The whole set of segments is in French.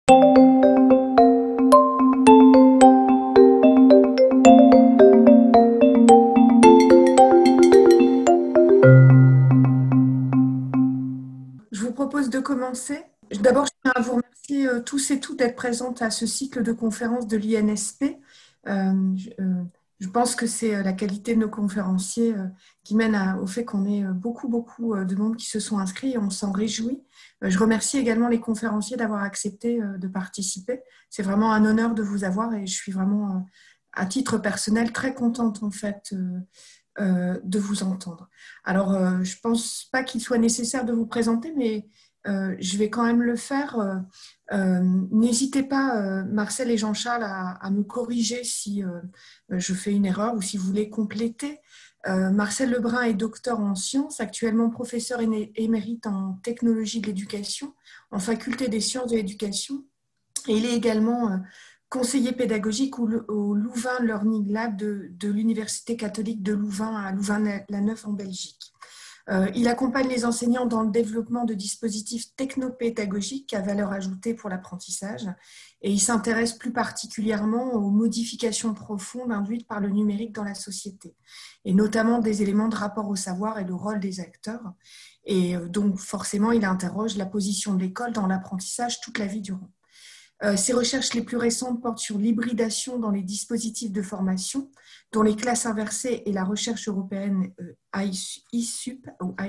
Je vous propose de commencer. D'abord, je tiens à vous remercier tous et toutes d'être présentes à ce cycle de conférences de l'INSP. Je pense que c'est la qualité de nos conférenciers qui mène au fait qu'on ait beaucoup de monde qui se sont inscrits et on s'en réjouit. Je remercie également les conférenciers d'avoir accepté de participer. C'est vraiment un honneur de vous avoir et je suis vraiment, à titre personnel, très contente en fait de vous entendre. Alors, je ne pense pas qu'il soit nécessaire de vous présenter, mais je vais quand même le faire. N'hésitez pas, Marcel et Jean-Charles, à me corriger si je fais une erreur ou si vous voulez compléter. Marcel Lebrun est docteur en sciences, actuellement professeur émérite en technologie de l'éducation, en faculté des sciences de l'éducation. Et il est également conseiller pédagogique au Louvain Learning Lab de l'Université catholique de Louvain à Louvain-la-Neuve en Belgique. Il accompagne les enseignants dans le développement de dispositifs technopédagogiques à valeur ajoutée pour l'apprentissage et il s'intéresse plus particulièrement aux modifications profondes induites par le numérique dans la société et notamment des éléments de rapport au savoir et le rôle des acteurs. Et donc forcément, il interroge la position de l'école dans l'apprentissage toute la vie durant. Ces recherches les plus récentes portent sur l'hybridation dans les dispositifs de formation, dont les classes inversées et la recherche européenne ISUP,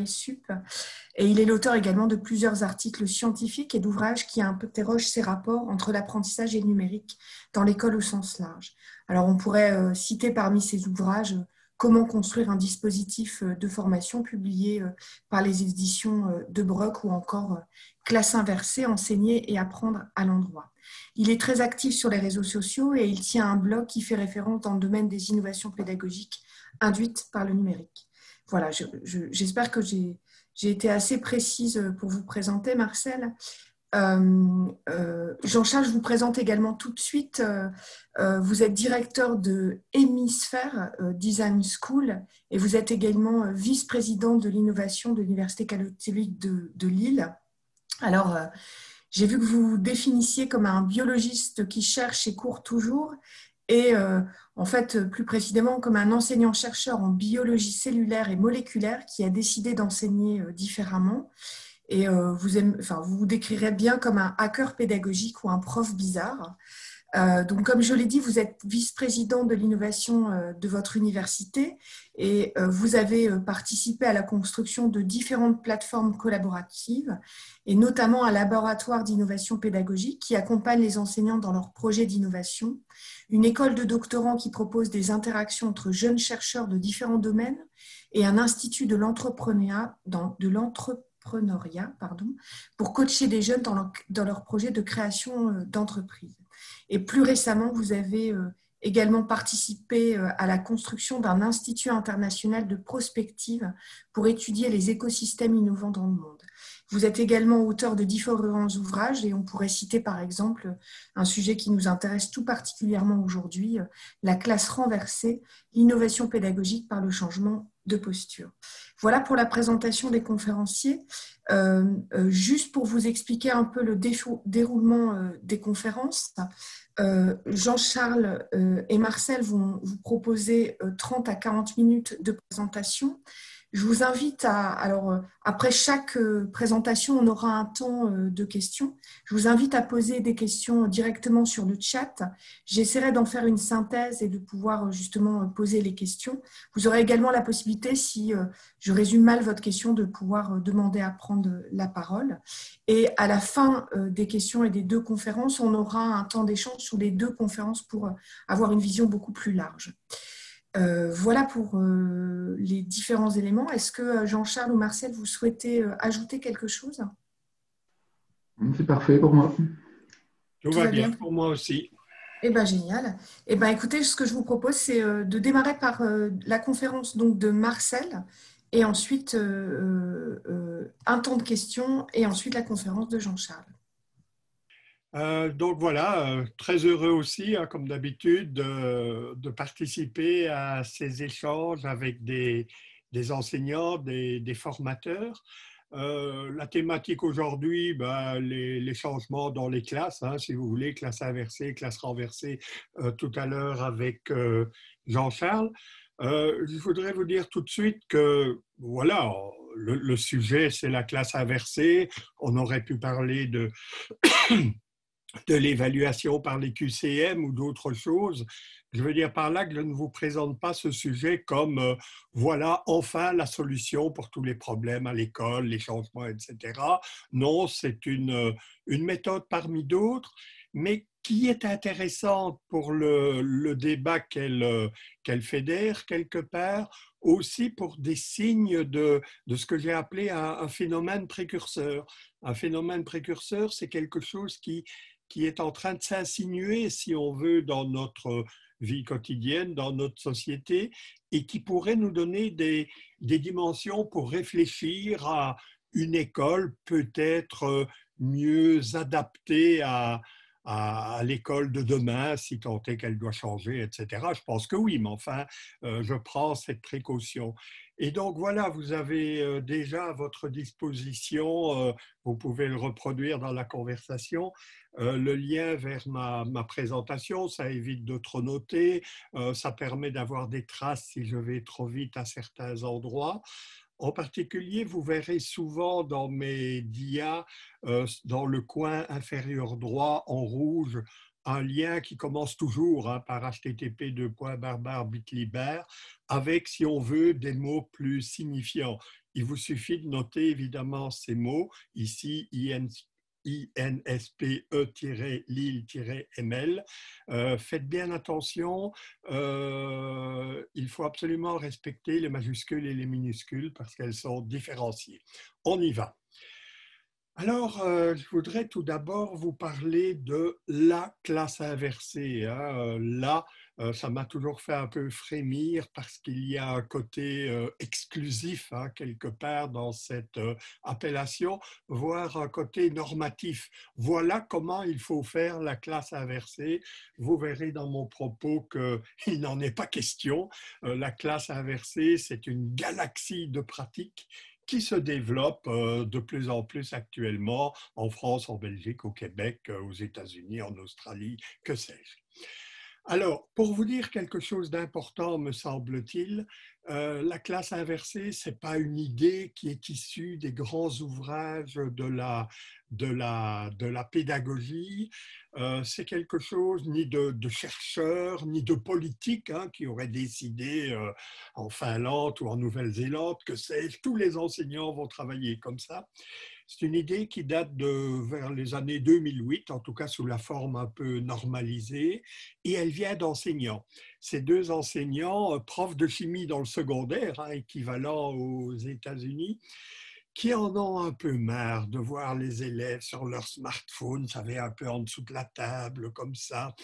et il est l'auteur également de plusieurs articles scientifiques et d'ouvrages qui interrogent ces rapports entre l'apprentissage et le numérique dans l'école au sens large. Alors on pourrait citer parmi ces ouvrages Comment construire un dispositif de formation publié par les éditions de Breuck ou encore Classe inversée, enseigner et apprendre à l'endroit. Il est très actif sur les réseaux sociaux et il tient un blog qui fait référence dans le domaine des innovations pédagogiques induites par le numérique. Voilà, j'espère que j'ai été assez précise pour vous présenter, Marcel. Jean-Charles, je vous présente également tout de suite. Vous êtes directeur de Hémisphère Design School et vous êtes également vice-président de l'innovation de l'Université catholique de Lille. Alors, j'ai vu que vous vous définissiez comme un biologiste qui cherche et court toujours et en fait, plus précisément comme un enseignant-chercheur en biologie cellulaire et moléculaire qui a décidé d'enseigner différemment. Et vous vous décrirez bien comme un hacker pédagogique ou un prof bizarre. Donc, comme je l'ai dit, vous êtes vice-président de l'innovation de votre université et vous avez participé à la construction de différentes plateformes collaboratives et notamment un laboratoire d'innovation pédagogique qui accompagne les enseignants dans leurs projets d'innovation, une école de doctorants qui propose des interactions entre jeunes chercheurs de différents domaines et un institut de l'entrepreneuriat pour coacher des jeunes dans leur projet de création d'entreprise. Et plus récemment, vous avez également participé à la construction d'un institut international de prospective pour étudier les écosystèmes innovants dans le monde. Vous êtes également auteur de différents ouvrages et on pourrait citer par exemple un sujet qui nous intéresse tout particulièrement aujourd'hui, la classe renversée, l'innovation pédagogique par le changement de posture. Voilà pour la présentation des conférenciers. Juste pour vous expliquer un peu le déroulement des conférences, Jean-Charles et Marcel vont vous proposer 30 à 40 minutes de présentation. Je vous invite après chaque présentation, on aura un temps de questions. Je vous invite à poser des questions directement sur le chat. J'essaierai d'en faire une synthèse et de pouvoir justement poser les questions. Vous aurez également la possibilité, si je résume mal votre question, de pouvoir demander à prendre la parole. Et à la fin des questions et des deux conférences, on aura un temps d'échange sur les deux conférences pour avoir une vision beaucoup plus large. Voilà pour les différents éléments. Est-ce que Jean-Charles ou Marcel, vous souhaitez ajouter quelque chose? C'est parfait pour moi. Tout va bien pour moi aussi. Eh bien, génial. Eh bien, écoutez, ce que je vous propose, c'est de démarrer par la conférence donc, de Marcel et ensuite un temps de questions et ensuite la conférence de Jean-Charles. Donc voilà, très heureux aussi, hein, comme d'habitude, de participer à ces échanges avec des enseignants, des formateurs. La thématique aujourd'hui, ben, les changements dans les classes, hein, si vous voulez, classe inversée, classe renversée, tout à l'heure avec Jean-Charles. Je voudrais vous dire tout de suite que, voilà, le sujet, c'est la classe inversée. On aurait pu parler de l'évaluation par les QCM ou d'autres choses. Je veux dire par là que je ne vous présente pas ce sujet comme voilà enfin la solution pour tous les problèmes à l'école, les changements, etc. Non, c'est une méthode parmi d'autres, mais qui est intéressante pour le débat qu'elle fédère quelque part, aussi pour des signes de ce que j'ai appelé un phénomène précurseur. Un phénomène précurseur, c'est quelque chose qui est en train de s'insinuer, si on veut, dans notre vie quotidienne, dans notre société, et qui pourrait nous donner des dimensions pour réfléchir à une école peut-être mieux adaptée à l'école de demain, si tant est qu'elle doit changer, etc. Je pense que oui, mais enfin, je prends cette précaution. Et donc voilà, vous avez déjà à votre disposition, vous pouvez le reproduire dans la conversation, le lien vers ma présentation, ça évite de trop noter, ça permet d'avoir des traces si je vais trop vite à certains endroits. En particulier, vous verrez souvent dans mes dias, dans le coin inférieur droit en rouge, un lien qui commence toujours hein, par http://bit.ly/, avec, si on veut, des mots plus signifiants. Il vous suffit de noter évidemment ces mots, ici INSPE-Lille-ML. Faites bien attention, il faut absolument respecter les majuscules et les minuscules parce qu'elles sont différenciées. On y va. Alors, je voudrais tout d'abord vous parler de la classe inversée. Hein. Là, ça m'a toujours fait un peu frémir parce qu'il y a un côté exclusif hein, quelque part dans cette appellation, voire un côté normatif. Voilà comment il faut faire la classe inversée. Vous verrez dans mon propos qu'il n'en est pas question. La classe inversée, c'est une galaxie de pratiques qui se développe de plus en plus actuellement en France, en Belgique, au Québec, aux États-Unis, en Australie, que sais-je. Alors, pour vous dire quelque chose d'important, me semble-t-il, la classe inversée, ce n'est pas une idée qui est issue des grands ouvrages de la pédagogie. C'est quelque chose ni de chercheurs, ni de politiques hein, qui auraient décidé en Finlande ou en Nouvelle-Zélande, que sais-je, tous les enseignants vont travailler comme ça. C'est une idée qui date de vers les années 2008, en tout cas sous la forme un peu normalisée, et elle vient d'enseignants. Ces deux enseignants, profs de chimie dans le secondaire, hein, équivalent aux États-Unis, qui en ont un peu marre de voir les élèves sur leur smartphone, ça va un peu en dessous de la table, comme ça,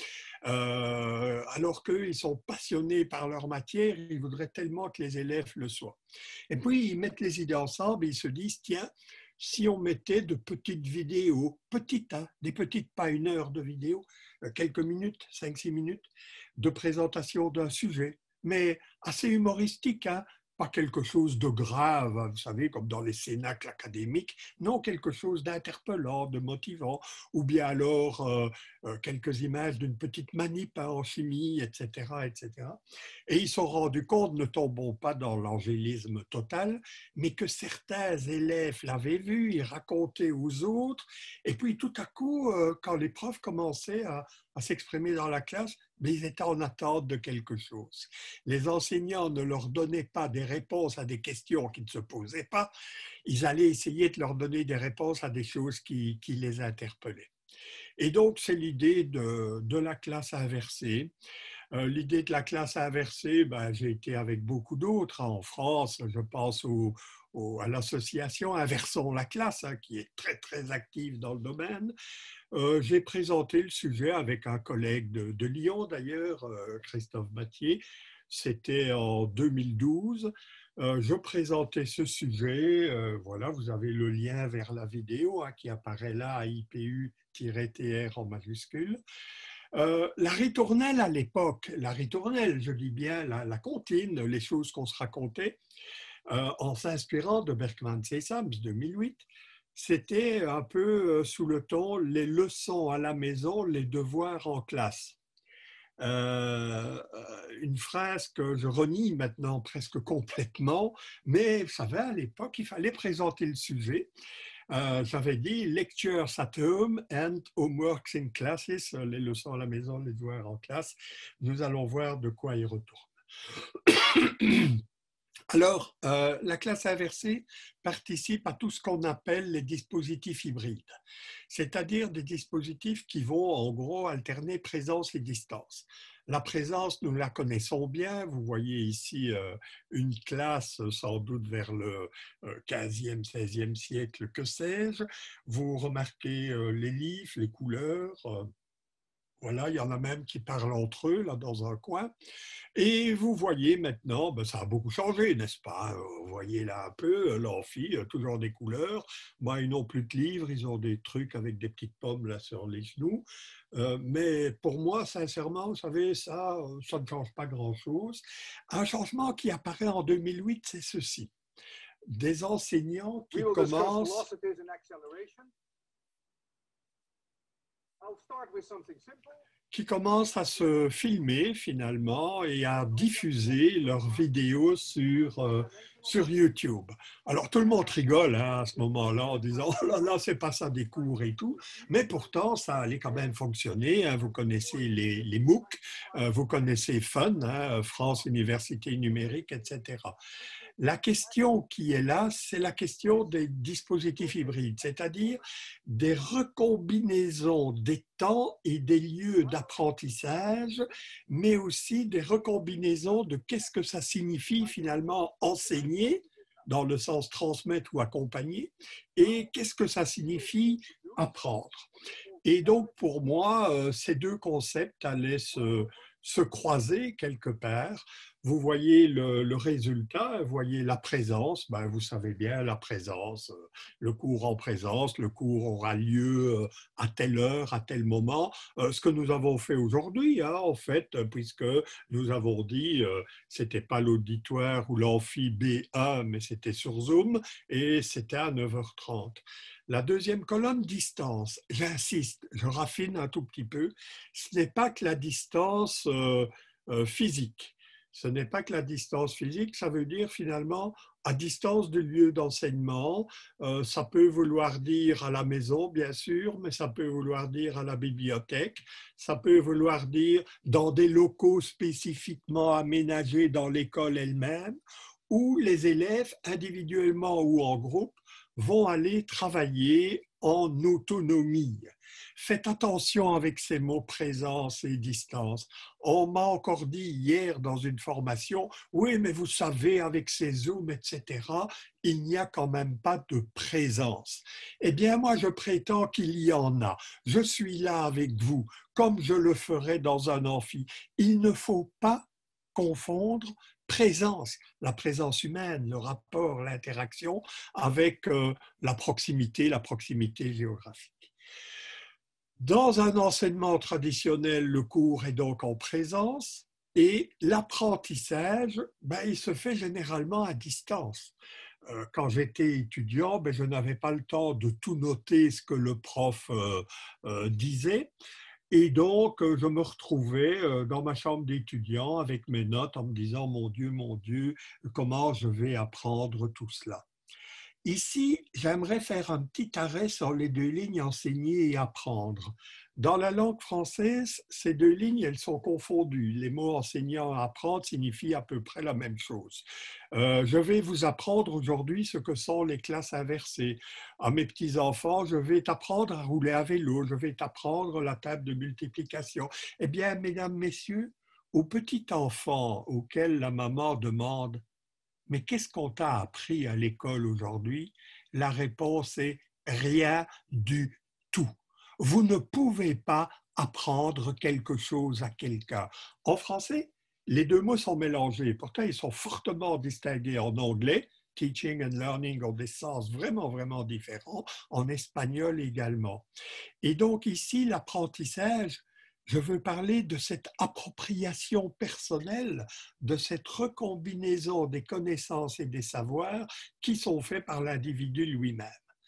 alors qu'eux, ils sont passionnés par leur matière, ils voudraient tellement que les élèves le soient. Et puis, ils mettent les idées ensemble et ils se disent, tiens, si on mettait de petites vidéos, petites, hein, des petites, pas une heure de vidéo, quelques minutes, 5-6 minutes, de présentation d'un sujet, mais assez humoristique, hein, pas quelque chose de grave, vous savez, comme dans les cénacles académiques, non, quelque chose d'interpellant, de motivant, ou bien alors quelques images d'une petite manip hein, en chimie, etc., etc. Et ils se sont rendus compte, ne tombons pas dans l'angélisme total, mais que certains élèves l'avaient vu, ils racontaient aux autres, et puis tout à coup, quand les profs commençaient à s'exprimer dans la classe, mais ils étaient en attente de quelque chose. Les enseignants ne leur donnaient pas des réponses à des questions qui ne se posaient pas, ils allaient essayer de leur donner des réponses à des choses qui les interpellaient. Et donc, c'est l'idée de la classe inversée. L'idée de la classe inversée, ben, j'ai été avec beaucoup d'autres hein, en France, je pense à l'association Inversons la classe, hein, qui est très très active dans le domaine. J'ai présenté le sujet avec un collègue de Lyon d'ailleurs, Christophe Battier. C'était en 2012. Je présentais ce sujet. Voilà, vous avez le lien vers la vidéo hein, qui apparaît là, IPU-TR en majuscule. La ritournelle à l'époque, la ritournelle, je dis bien la comptine, les choses qu'on se racontait, en s'inspirant de Berkman-Sesams 2008. C'était un peu sous le ton les leçons à la maison, les devoirs en classe. Une phrase que je renie maintenant presque complètement, mais vous savez, à l'époque, il fallait présenter le sujet. J'avais dit lectures at home and homeworks in classes, les leçons à la maison, les devoirs en classe. Nous allons voir de quoi il retourne. Alors, la classe inversée participe à tout ce qu'on appelle les dispositifs hybrides, c'est-à-dire des dispositifs qui vont en gros alterner présence et distance. La présence, nous la connaissons bien. Vous voyez ici une classe sans doute vers le 15e, 16e siècle, que sais-je. Vous remarquez les livres, les couleurs. Voilà, il y en a même qui parlent entre eux, là, dans un coin. Et vous voyez maintenant, ben, ça a beaucoup changé, n'est-ce pas? Vous voyez là un peu, l'amphi, toujours des couleurs. Bon, ils n'ont plus de livres, ils ont des trucs avec des petites pommes là sur les genoux. Mais pour moi, sincèrement, vous savez, ça ne change pas grand-chose. Un changement qui apparaît en 2008, c'est ceci. Des enseignants qui commencent... qui commencent à se filmer finalement et à diffuser leurs vidéos sur YouTube. Alors tout le monde rigole hein, à ce moment-là en disant « Oh là là, c'est pas ça des cours et tout », mais pourtant ça allait quand même fonctionner. Hein. Vous connaissez les MOOC, vous connaissez FUN, hein, France Université Numérique, etc. La question qui est là, c'est la question des dispositifs hybrides, c'est-à-dire des recombinaisons des temps et des lieux d'apprentissage, mais aussi des recombinaisons de qu'est-ce que ça signifie finalement enseigner, dans le sens transmettre ou accompagner, et qu'est-ce que ça signifie apprendre. Et donc pour moi, ces deux concepts allaient se croiser quelque part. Vous voyez le résultat, vous voyez la présence, ben vous savez bien la présence, le cours en présence, le cours aura lieu à telle heure, à tel moment. Ce que nous avons fait aujourd'hui, hein, en fait, puisque nous avons dit, c'était pas l'auditoire ou l'amphi B1, mais c'était sur Zoom et c'était à 9h30. La deuxième colonne, distance. J'insiste, je raffine un tout petit peu. Ce n'est pas que la distance physique. Ce n'est pas que la distance physique, ça veut dire finalement à distance du lieu d'enseignement. Ça peut vouloir dire à la maison, bien sûr, mais ça peut vouloir dire à la bibliothèque. Ça peut vouloir dire dans des locaux spécifiquement aménagés dans l'école elle-même, où les élèves, individuellement ou en groupe, vont aller travailler en autonomie. Faites attention avec ces mots présence et distance. On m'a encore dit hier dans une formation, oui, mais vous savez, avec ces Zooms, etc., il n'y a quand même pas de présence. Eh bien, moi, je prétends qu'il y en a. Je suis là avec vous, comme je le ferais dans un amphi. Il ne faut pas confondre présence, la présence humaine, le rapport, l'interaction avec la proximité géographique. Dans un enseignement traditionnel, le cours est donc en présence et l'apprentissage, il se fait généralement à distance. Quand j'étais étudiant, je n'avais pas le temps de tout noter ce que le prof disait. Et donc, je me retrouvais dans ma chambre d'étudiant avec mes notes en me disant « Mon Dieu, comment je vais apprendre tout cela ?» Ici, j'aimerais faire un petit arrêt sur les deux lignes enseigner et apprendre. Dans la langue française, ces deux lignes, elles sont confondues. Les mots enseignant et apprendre signifient à peu près la même chose. Je vais vous apprendre aujourd'hui ce que sont les classes inversées. À mes petits-enfants, je vais t'apprendre à rouler à vélo, je vais t'apprendre la table de multiplication. Eh bien, mesdames, messieurs, au petit enfant auquel la maman demande mais qu'est-ce qu'on t'a appris à l'école aujourd'hui? La réponse est rien du tout. Vous ne pouvez pas apprendre quelque chose à quelqu'un. En français, les deux mots sont mélangés. Pourtant, ils sont fortement distingués en anglais. Teaching and learning ont des sens vraiment différents. En espagnol également. Et donc ici, l'apprentissage, Je veux parler de cette appropriation personnelle, de cette recombinaison des connaissances et des savoirs qui sont faits par l'individu lui-même.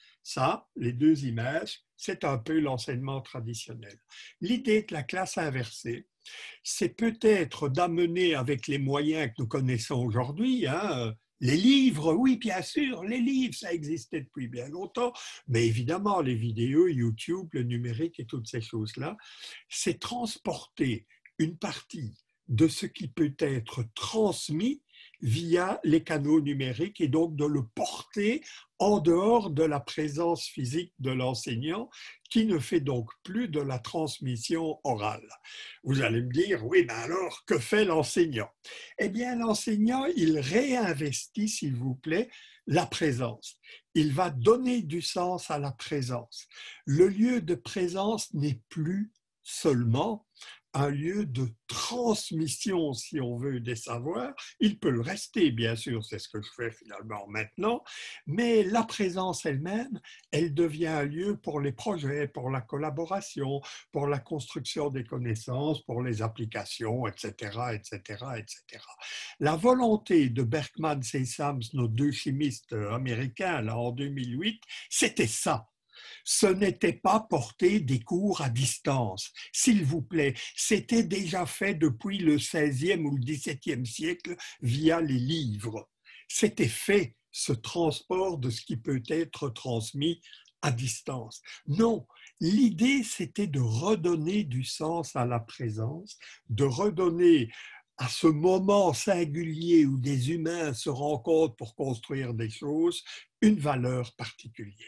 Ça, les deux images, c'est un peu l'enseignement traditionnel. L'idée de la classe inversée, c'est peut-être d'amener avec les moyens que nous connaissons aujourd'hui, les livres, oui, bien sûr, les livres, ça existait depuis bien longtemps, mais évidemment, les vidéos, YouTube, le numérique et toutes ces choses-là, c'est transporter une partie de ce qui peut être transmis via les canaux numériques et donc de le porter en dehors de la présence physique de l'enseignant qui ne fait donc plus de la transmission orale. Vous allez me dire, oui, mais alors, que fait l'enseignant? Eh bien, l'enseignant, il réinvestit, s'il vous plaît, la présence. Il va donner du sens à la présence. Le lieu de présence n'est plus seulement un lieu de transmission, si on veut, des savoirs. Il peut le rester, bien sûr, c'est ce que je fais finalement maintenant, mais la présence elle-même, elle devient un lieu pour les projets, pour la collaboration, pour la construction des connaissances, pour les applications, etc., etc., etc. La volonté de Berkman et Sams, nos deux chimistes américains, là, en 2008, c'était ça. Ce n'était pas porter des cours à distance. S'il vous plaît, c'était déjà fait depuis le XVIe ou le XVIIe siècle via les livres. C'était fait, ce transport de ce qui peut être transmis à distance. Non, l'idée, c'était de redonner du sens à la présence, de redonner à ce moment singulier où des humains se rencontrent pour construire des choses, une valeur particulière.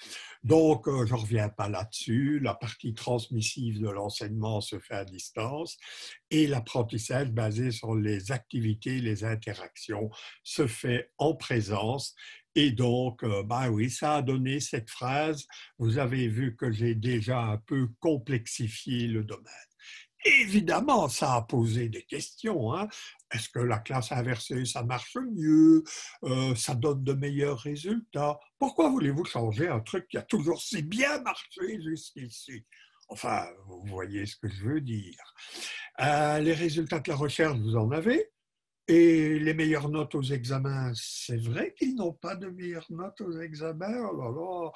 Donc, je ne reviens pas là-dessus. La partie transmissive de l'enseignement se fait à distance et l'apprentissage basé sur les activités, les interactions se fait en présence. Et donc, ben oui, ça a donné cette phrase. Vous avez vu que j'ai déjà un peu complexifié le domaine. Évidemment, ça a posé des questions. Est-ce que la classe inversée, ça marche mieux? Ça donne de meilleurs résultats? Pourquoi voulez-vous changer un truc qui a toujours si bien marché jusqu'ici? Enfin, vous voyez ce que je veux dire. Les résultats de la recherche, vous en avez? Et les meilleures notes aux examens, c'est vrai qu'ils n'ont pas de meilleures notes aux examens. Oh là là,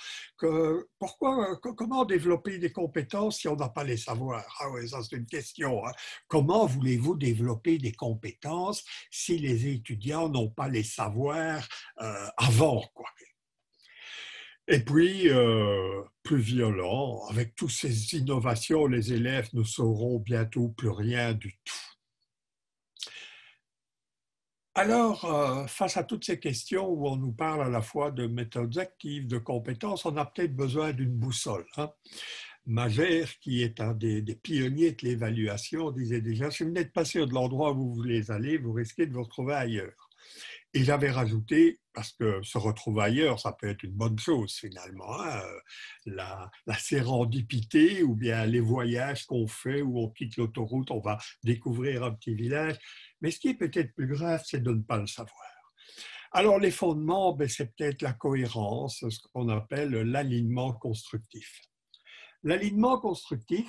comment développer des compétences si on n'a pas les savoirs? Ah oui, ça c'est une question. Comment voulez-vous développer des compétences si les étudiants n'ont pas les savoirs avant, quoi? Et puis, plus violent, avec toutes ces innovations, les élèves ne sauront bientôt plus rien du tout. Alors, face à toutes ces questions où on nous parle à la fois de méthodes actives, de compétences, on a peut-être besoin d'une boussole. Magère, qui est un des pionniers de l'évaluation, disait déjà, si vous n'êtes pas sûr de l'endroit où vous voulez aller, vous risquez de vous retrouver ailleurs. Et j'avais rajouté, parce que se retrouver ailleurs, ça peut être une bonne chose finalement, la sérendipité ou bien les voyages qu'on fait où on quitte l'autoroute, on va découvrir un petit village. Mais ce qui est peut-être plus grave, c'est de ne pas le savoir. Alors les fondements, c'est peut-être la cohérence, ce qu'on appelle l'alignement constructif. L'alignement constructif,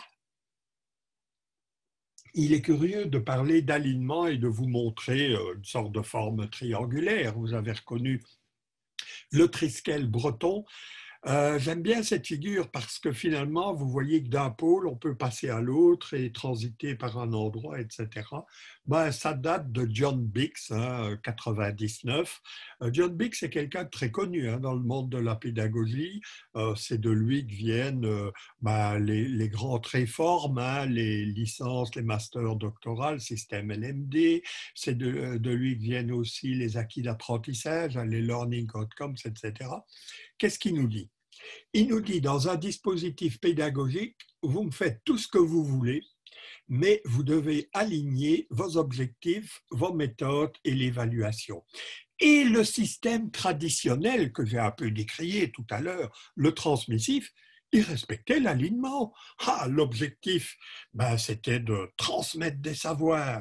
il est curieux de parler d'alignement et de vous montrer une sorte de forme triangulaire. Vous avez reconnu le triskel breton. J'aime bien cette figure parce que finalement, vous voyez que d'un pôle, on peut passer à l'autre et transiter par un endroit, etc. Ça date de John Biggs, 99. John Biggs est quelqu'un de très connu dans le monde de la pédagogie. C'est de lui que viennent les grandes réformes, les licences, les masters doctorales, système LMD. C'est de lui que viennent aussi les acquis d'apprentissage, les learning outcomes, etc. Qu'est-ce qu'il nous dit? Il nous dit, dans un dispositif pédagogique, vous me faites tout ce que vous voulez, mais vous devez aligner vos objectifs, vos méthodes et l'évaluation. Et le système traditionnel que j'ai un peu décrié tout à l'heure, le transmissif, il respectait l'alignement. L'objectif, c'était de transmettre des savoirs.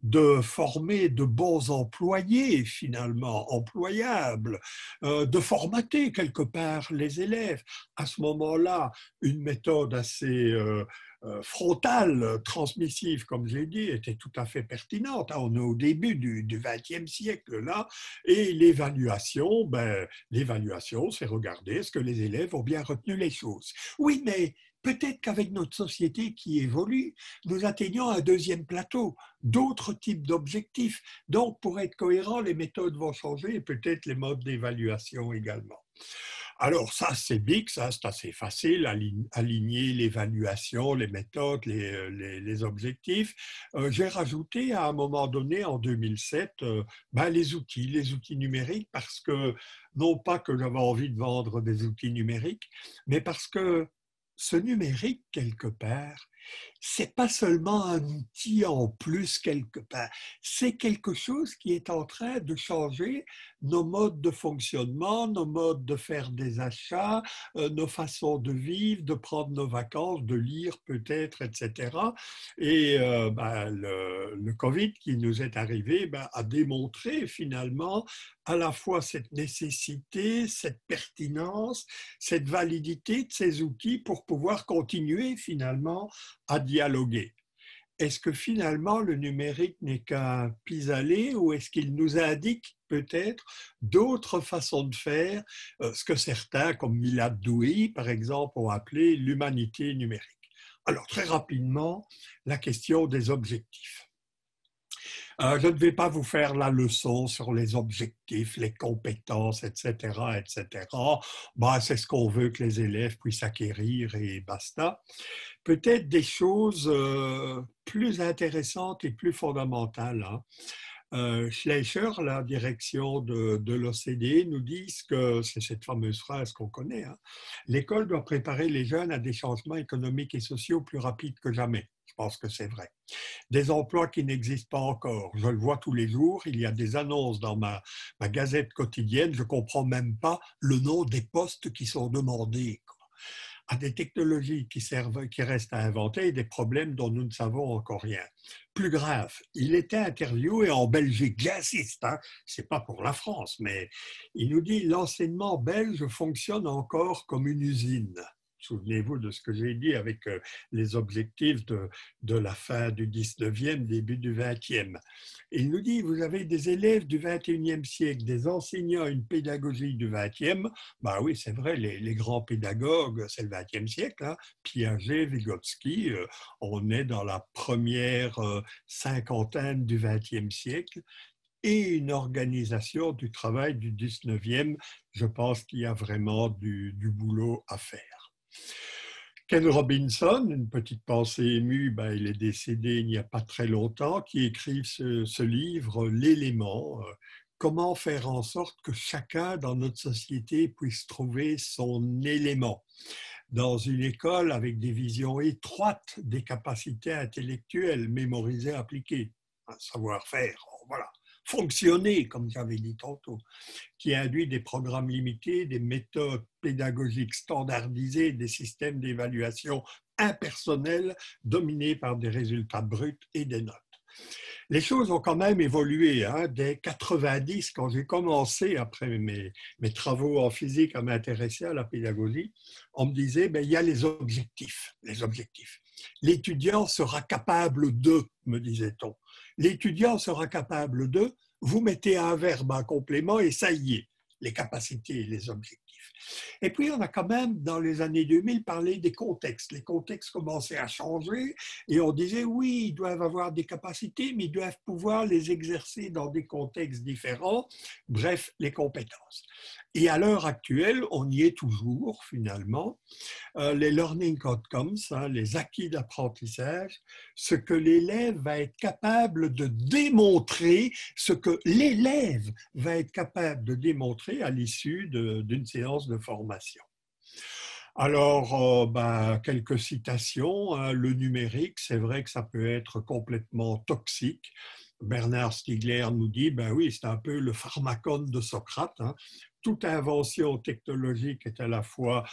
de former de bons employés, finalement, employables, de formater quelque part les élèves. À ce moment-là, une méthode assez frontale, transmissive, comme j'ai dit, était tout à fait pertinente. On est au début du XXe siècle, là, et l'évaluation, c'est regarder est-ce que les élèves ont bien retenu les choses. Oui, mais peut-être qu'avec notre société qui évolue, nous atteignons un deuxième plateau, d'autres types d'objectifs. Donc, pour être cohérent, les méthodes vont changer et peut-être les modes d'évaluation également. Alors ça, c'est big, ça, c'est assez facile, aligner l'évaluation, les méthodes, les objectifs. J'ai rajouté à un moment donné, en 2007, les outils numériques, parce que, non pas que j'avais envie de vendre des outils numériques, mais parce que ce numérique, quelque part, c'est pas seulement un outil en plus quelque part, c'est quelque chose qui est en train de changer nos modes de fonctionnement, nos modes de faire des achats, nos façons de vivre, de prendre nos vacances, de lire peut-être, etc. Et le Covid qui nous est arrivé a démontré finalement à la fois cette nécessité, cette pertinence, cette validité de ces outils pour pouvoir continuer finalement à dialoguer. Est-ce que finalement le numérique n'est qu'un pis-aller ou est-ce qu'il nous indique peut-être d'autres façons de faire, ce que certains, comme Milad Douhi par exemple, ont appelé l'humanité numérique? Alors très rapidement, la question des objectifs. Je ne vais pas vous faire la leçon sur les objectifs, les compétences, etc., etc. C'est ce qu'on veut que les élèves puissent acquérir et basta. Peut-être des choses plus intéressantes et plus fondamentales. Schleicher, la direction de l'OCDE, nous dit que, c'est cette fameuse phrase qu'on connaît, l'école doit préparer les jeunes à des changements économiques et sociaux plus rapides que jamais. Je pense que c'est vrai. Des emplois qui n'existent pas encore. Je le vois tous les jours, il y a des annonces dans ma gazette quotidienne, je ne comprends même pas le nom des postes qui sont demandés, à des technologies qui restent à inventer et des problèmes dont nous ne savons encore rien. Plus grave, il était interviewé en Belgique, j'insiste, c'est pas pour la France, mais il nous dit l'enseignement belge fonctionne encore comme une usine. Souvenez-vous de ce que j'ai dit avec les objectifs de la fin du 19e, début du 20e. Il nous dit, vous avez des élèves du 21e siècle, des enseignants à une pédagogie du 20e. Oui, c'est vrai, les grands pédagogues, c'est le 20e siècle, Piaget, Vygotsky, on est dans la première cinquantaine du 20e siècle. Et une organisation du travail du 19e, je pense qu'il y a vraiment du boulot à faire. Ken Robinson, une petite pensée émue, il est décédé il n'y a pas très longtemps, qui écrit ce livre, L'élément, comment faire en sorte que chacun dans notre société puisse trouver son élément. Dans une école avec des visions étroites des capacités intellectuelles, mémorisées, appliquées, un savoir-faire, voilà. Fonctionner, comme j'avais dit tantôt, qui induit des programmes limités, des méthodes pédagogiques standardisées, des systèmes d'évaluation impersonnels dominés par des résultats bruts et des notes. Les choses ont quand même évolué. Dès 90, quand j'ai commencé, après mes travaux en physique, à m'intéresser à la pédagogie, on me disait, il y a les objectifs. L'étudiant sera capable de, me disait-on. L'étudiant sera capable de, vous mettez un verbe, un complément, et ça y est, les capacités et les objectifs. Et puis, on a quand même, dans les années 2000, parlé des contextes. Les contextes commençaient à changer et on disait, oui, ils doivent avoir des capacités, mais ils doivent pouvoir les exercer dans des contextes différents. Bref, les compétences. Et à l'heure actuelle, on y est toujours, finalement. Les learning outcomes, les acquis d'apprentissage, ce que l'élève va être capable de démontrer, ce que l'élève va être capable de démontrer à l'issue d'une séance de formation. Alors, quelques citations. Le numérique, c'est vrai que ça peut être complètement toxique. Bernard Stiegler nous dit, oui, c'est un peu le pharmacone de Socrate. toute invention technologique est à la fois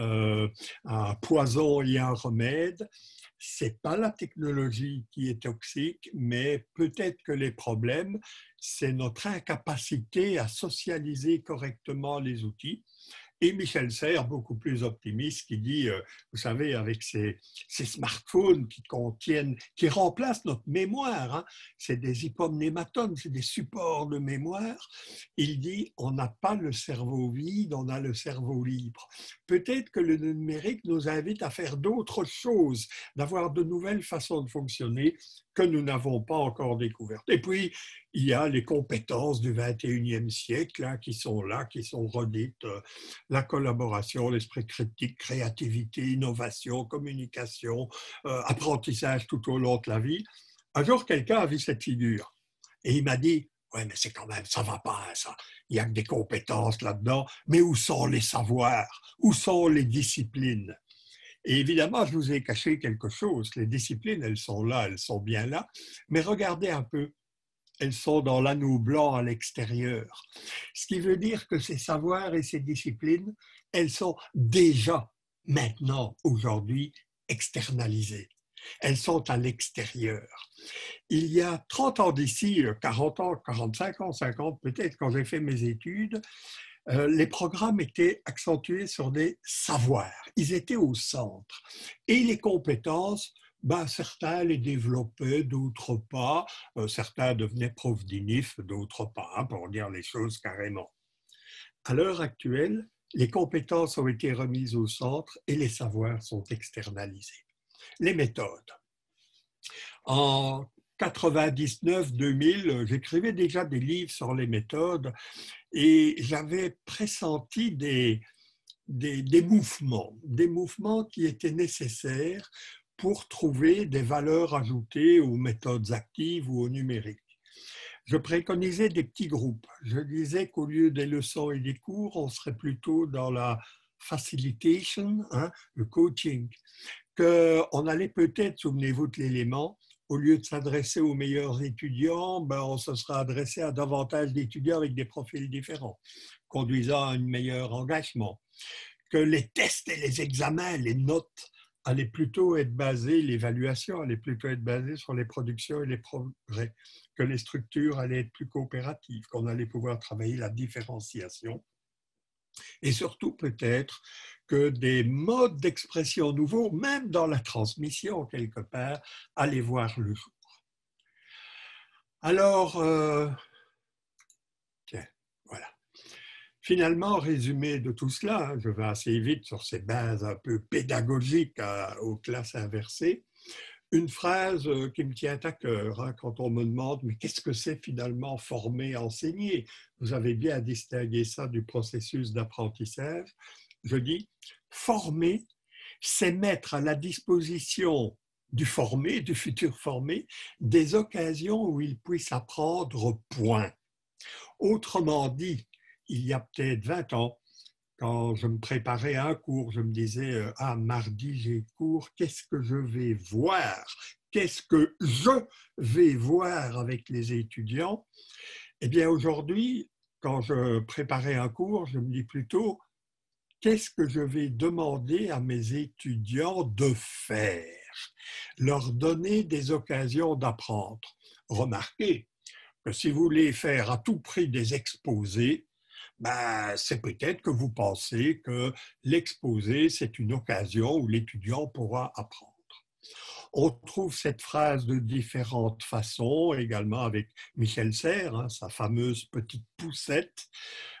un poison et un remède. C'est pas la technologie qui est toxique, mais peut-être que les problèmes, c'est notre incapacité à socialiser correctement les outils. Et Michel Serres, beaucoup plus optimiste, qui dit, vous savez, avec ces smartphones qui remplacent notre mémoire, hein, c'est des hypomnématones, c'est des supports de mémoire, il dit, on n'a pas le cerveau vide, on a le cerveau libre. Peut-être que le numérique nous invite à faire d'autres choses, d'avoir de nouvelles façons de fonctionner que nous n'avons pas encore découvertes. Et puis, il y a les compétences du 21e siècle hein, qui sont là, qui sont redites. La collaboration, l'esprit critique, créativité, innovation, communication, apprentissage tout au long de la vie. Un jour, quelqu'un a vu cette figure et il m'a dit « Ouais, mais c'est quand même, ça va pas, ça. Il n'y a que des compétences là-dedans. Mais où sont les savoirs? Où sont les disciplines ?» Et évidemment, je vous ai caché quelque chose. Les disciplines, elles sont là, elles sont bien là. Mais regardez un peu. Elles sont dans l'anneau blanc à l'extérieur. Ce qui veut dire que ces savoirs et ces disciplines, elles sont déjà, maintenant, aujourd'hui, externalisées. Elles sont à l'extérieur. Il y a 30 ans d'ici, 40 ans, 45 ans, 50 peut-être, quand j'ai fait mes études, les programmes étaient accentués sur des savoirs. Ils étaient au centre. Et les compétences, ben, certains les développaient, d'autres pas. Certains devenaient profs d'INIF, d'autres pas, hein, pour dire les choses carrément. À l'heure actuelle, les compétences ont été remises au centre et les savoirs sont externalisés. Les méthodes. En 99-2000, j'écrivais déjà des livres sur les méthodes et j'avais pressenti des mouvements qui étaient nécessaires pour trouver des valeurs ajoutées aux méthodes actives ou au numérique. Je préconisais des petits groupes. Je disais qu'au lieu des leçons et des cours, on serait plutôt dans la facilitation, hein, le coaching. Qu'on allait peut-être, souvenez-vous de l'élément, au lieu de s'adresser aux meilleurs étudiants, ben on se serait adressé à davantage d'étudiants avec des profils différents, conduisant à un meilleur engagement. Que les tests et les examens, les notes, allaient plutôt être basées, l'évaluation allait plutôt être basée sur les productions et les progrès, que les structures allaient être plus coopératives, qu'on allait pouvoir travailler la différenciation. Et surtout peut-être que des modes d'expression nouveaux, même dans la transmission quelque part, allaient voir le jour. Alors, tiens, voilà. Finalement, résumé de tout cela, je vais assez vite sur ces bases un peu pédagogiques aux classes inversées, une phrase qui me tient à cœur hein, quand on me demande « mais qu'est-ce que c'est finalement former, enseigner ?» Vous avez bien distingué ça du processus d'apprentissage. Je dis « former, c'est mettre à la disposition du formé, du futur formé, des occasions où il puisse apprendre point. » Autrement dit, il y a peut-être 20 ans, quand je me préparais à un cours, je me disais « Ah, mardi, j'ai cours, qu'est-ce que je vais voir? Qu'est-ce que je vais voir avec les étudiants ?» Eh bien, aujourd'hui, quand je préparais un cours, je me dis plutôt « Qu'est-ce que je vais demander à mes étudiants de faire? Leur donner des occasions d'apprendre. » Remarquez que si vous voulez faire à tout prix des exposés, ben, c'est peut-être que vous pensez que l'exposé, c'est une occasion où l'étudiant pourra apprendre. On trouve cette phrase de différentes façons, également avec Michel Serres, hein, sa fameuse petite poussette.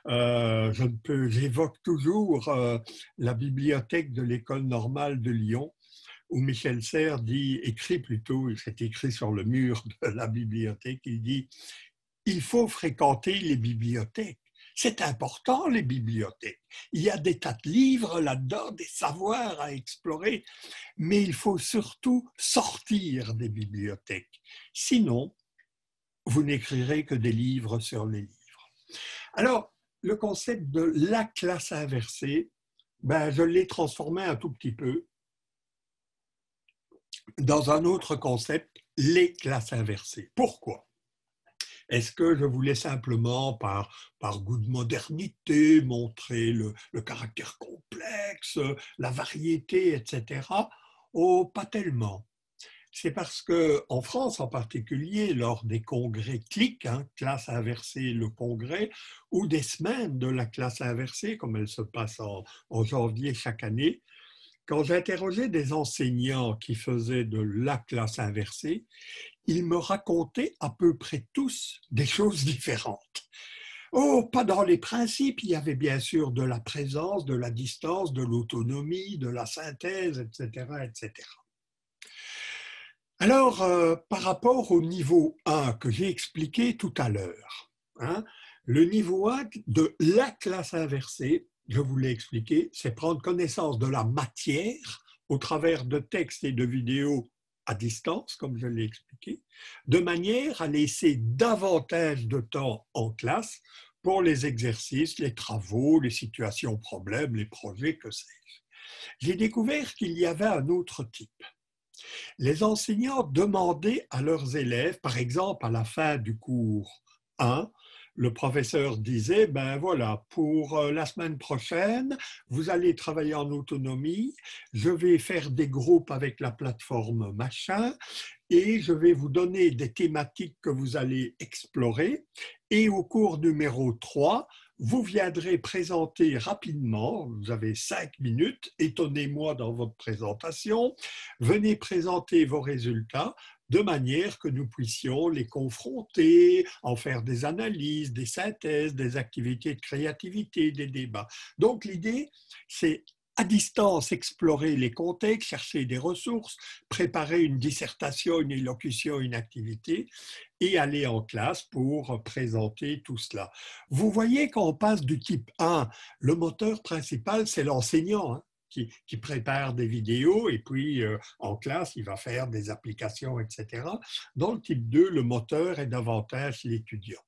J'évoque toujours la bibliothèque de l'École normale de Lyon, où Michel Serres écrit plutôt, c'est écrit sur le mur de la bibliothèque, il dit « Il faut fréquenter les bibliothèques. C'est important, les bibliothèques. Il y a des tas de livres là-dedans, des savoirs à explorer, mais il faut surtout sortir des bibliothèques. Sinon, vous n'écrirez que des livres sur les livres. » Alors, le concept de la classe inversée, ben, je l'ai transformé un tout petit peu dans un autre concept, les classes inversées. Pourquoi ? Est-ce que je voulais simplement, par goût de modernité, montrer le caractère complexe, la variété, etc. Oh, pas tellement. C'est parce qu'en France en particulier, lors des congrès CLIC, classe inversée, le congrès, ou des semaines de la classe inversée, comme elle se passe en janvier chaque année, quand j'interrogeais des enseignants qui faisaient de la classe inversée, ils me racontaient à peu près tous des choses différentes. Oh, pas dans les principes, il y avait bien sûr de la présence, de la distance, de l'autonomie, de la synthèse, etc., etc. Alors, par rapport au niveau 1 que j'ai expliqué tout à l'heure, le niveau 1 de la classe inversée, je vous l'ai expliqué, c'est prendre connaissance de la matière au travers de textes et de vidéos à distance, comme je l'ai expliqué, de manière à laisser davantage de temps en classe pour les exercices, les travaux, les situations problèmes, les projets, que sais-je. J'ai découvert qu'il y avait un autre type. Les enseignants demandaient à leurs élèves, par exemple à la fin du cours 1, le professeur disait, ben voilà, pour la semaine prochaine, vous allez travailler en autonomie, je vais faire des groupes avec la plateforme machin, et je vais vous donner des thématiques que vous allez explorer, et au cours numéro 3, vous viendrez présenter rapidement, vous avez 5 minutes, étonnez-moi dans votre présentation, venez présenter vos résultats de manière que nous puissions les confronter, en faire des analyses, des synthèses, des activités de créativité, des débats. Donc l'idée, c'est à distance explorer les contextes, chercher des ressources, préparer une dissertation, une élocution, une activité, et aller en classe pour présenter tout cela. Vous voyez, quand on passe du type 1, le moteur principal, c'est l'enseignant, qui prépare des vidéos et puis en classe, il va faire des applications, etc. Dans le type 2, le moteur est davantage l'étudiant.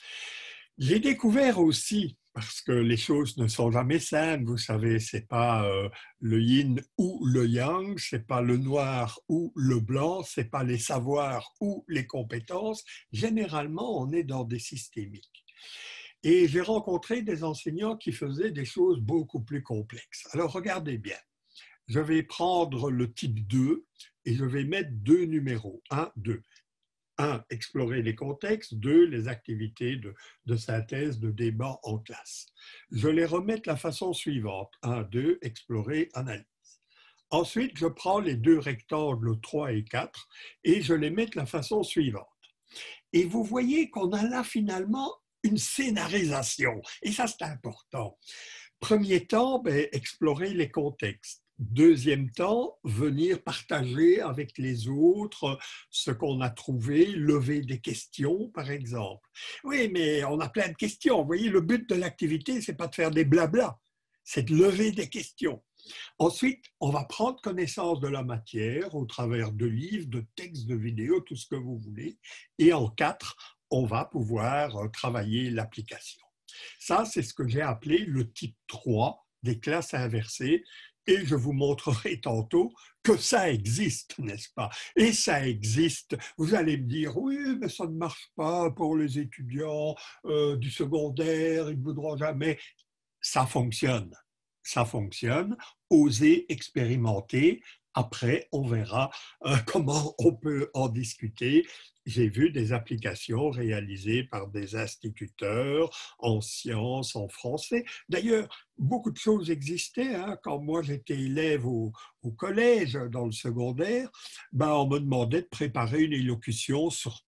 J'ai découvert aussi, parce que les choses ne sont jamais simples, vous savez, c'est pas le yin ou le yang, c'est pas le noir ou le blanc, c'est pas les savoirs ou les compétences. Généralement, on est dans des systémiques. Et j'ai rencontré des enseignants qui faisaient des choses beaucoup plus complexes. Alors regardez bien, je vais prendre le type 2 et je vais mettre 2 numéros, 1, 2. 1, explorer les contextes, 2, les activités de synthèse, de débat en classe. Je les remets de la façon suivante, 1, 2, explorer, analyse. Ensuite, je prends les 2 rectangles 3 et 4 et je les mets de la façon suivante. Et vous voyez qu'on a là finalement une scénarisation, et ça c'est important. Premier temps, explorer les contextes. Deuxième temps, venir partager avec les autres ce qu'on a trouvé, lever des questions, par exemple. Oui, mais on a plein de questions. Vous voyez, le but de l'activité, c'est pas de faire des blablas, c'est de lever des questions. Ensuite, on va prendre connaissance de la matière au travers de livres, de textes, de vidéos, tout ce que vous voulez. Et en 4, on va pouvoir travailler l'application. Ça, c'est ce que j'ai appelé le type 3 des classes inversées. Et je vous montrerai tantôt que ça existe, n'est-ce pas? Et ça existe. Vous allez me dire, oui, mais ça ne marche pas pour les étudiants du secondaire, ils ne voudront jamais. Ça fonctionne. Ça fonctionne. Osez expérimenter. Après, on verra comment on peut en discuter. J'ai vu des applications réalisées par des instituteurs en sciences, en français. D'ailleurs, beaucoup de choses existaient. Quand moi j'étais élève au collège, dans le secondaire, on me demandait de préparer une élocution sur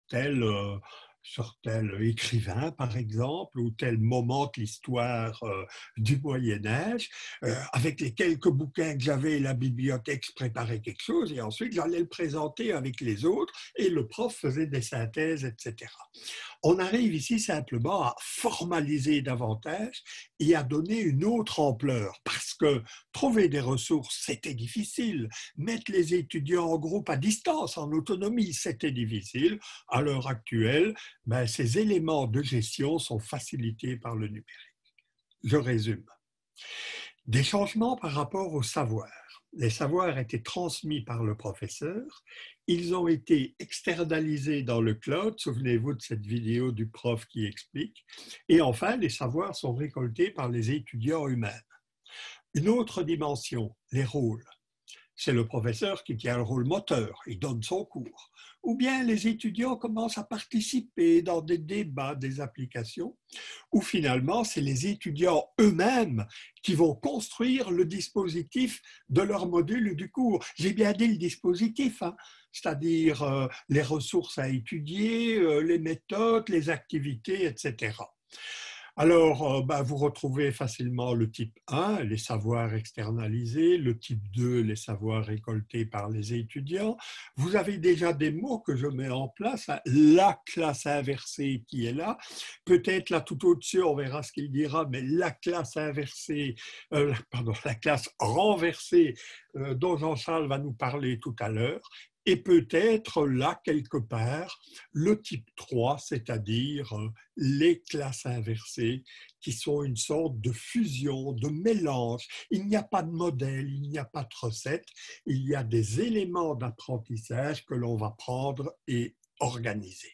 tel écrivain, par exemple, ou tel moment de l'histoire du Moyen-Âge. Avec les quelques bouquins que j'avais, la bibliothèque, je préparais quelque chose, et ensuite j'allais le présenter avec les autres, et le prof faisait des synthèses, etc. On arrive ici simplement à formaliser davantage et à donner une autre ampleur, parce que trouver des ressources, c'était difficile. Mettre les étudiants en groupe à distance, en autonomie, c'était difficile. À l'heure actuelle, ces éléments de gestion sont facilités par le numérique. Je résume. Des changements par rapport au savoir. les savoirs étaient transmis par le professeur, ils ont été externalisés dans le cloud, souvenez-vous de cette vidéo du prof qui explique, et enfin, les savoirs sont récoltés par les étudiants eux-mêmes. Une autre dimension, les rôles. C'est le professeur qui tient le rôle moteur, il donne son cours. Ou bien les étudiants commencent à participer dans des débats, des applications, ou finalement c'est les étudiants eux-mêmes qui vont construire le dispositif de leur module du cours. J'ai bien dit le dispositif, hein, c'est-à-dire les ressources à étudier, les méthodes, les activités, etc. Alors, vous retrouvez facilement le type 1, les savoirs externalisés, le type 2, les savoirs récoltés par les étudiants. Vous avez déjà des mots que je mets en place, hein, la classe inversée qui est là. Peut-être là tout au-dessus, on verra ce qu'il dira, mais la classe inversée, la classe renversée dont Jean-Charles va nous parler tout à l'heure. Et peut-être là, quelque part, le type 3, c'est-à-dire les classes inversées, qui sont une sorte de fusion, de mélange. Il n'y a pas de modèle, il n'y a pas de recette, il y a des éléments d'apprentissage que l'on va prendre et organiser.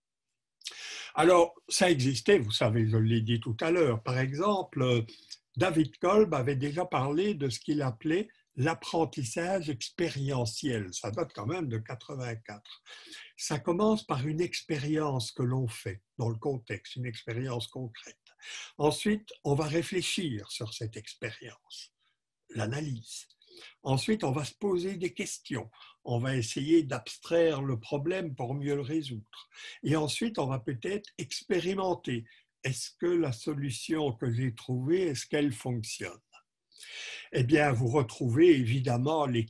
Alors, ça existait, vous savez, je l'ai dit tout à l'heure. Par exemple, David Kolb avait déjà parlé de ce qu'il appelait l'apprentissage expérientiel. Ça date quand même de 84. Ça commence par une expérience que l'on fait dans le contexte, une expérience concrète. Ensuite, on va réfléchir sur cette expérience, l'analyse. Ensuite, on va se poser des questions. On va essayer d'abstraire le problème pour mieux le résoudre. Et ensuite, on va peut-être expérimenter. Est-ce que la solution que j'ai trouvée, est-ce qu'elle fonctionne ? Eh bien, vous retrouvez évidemment les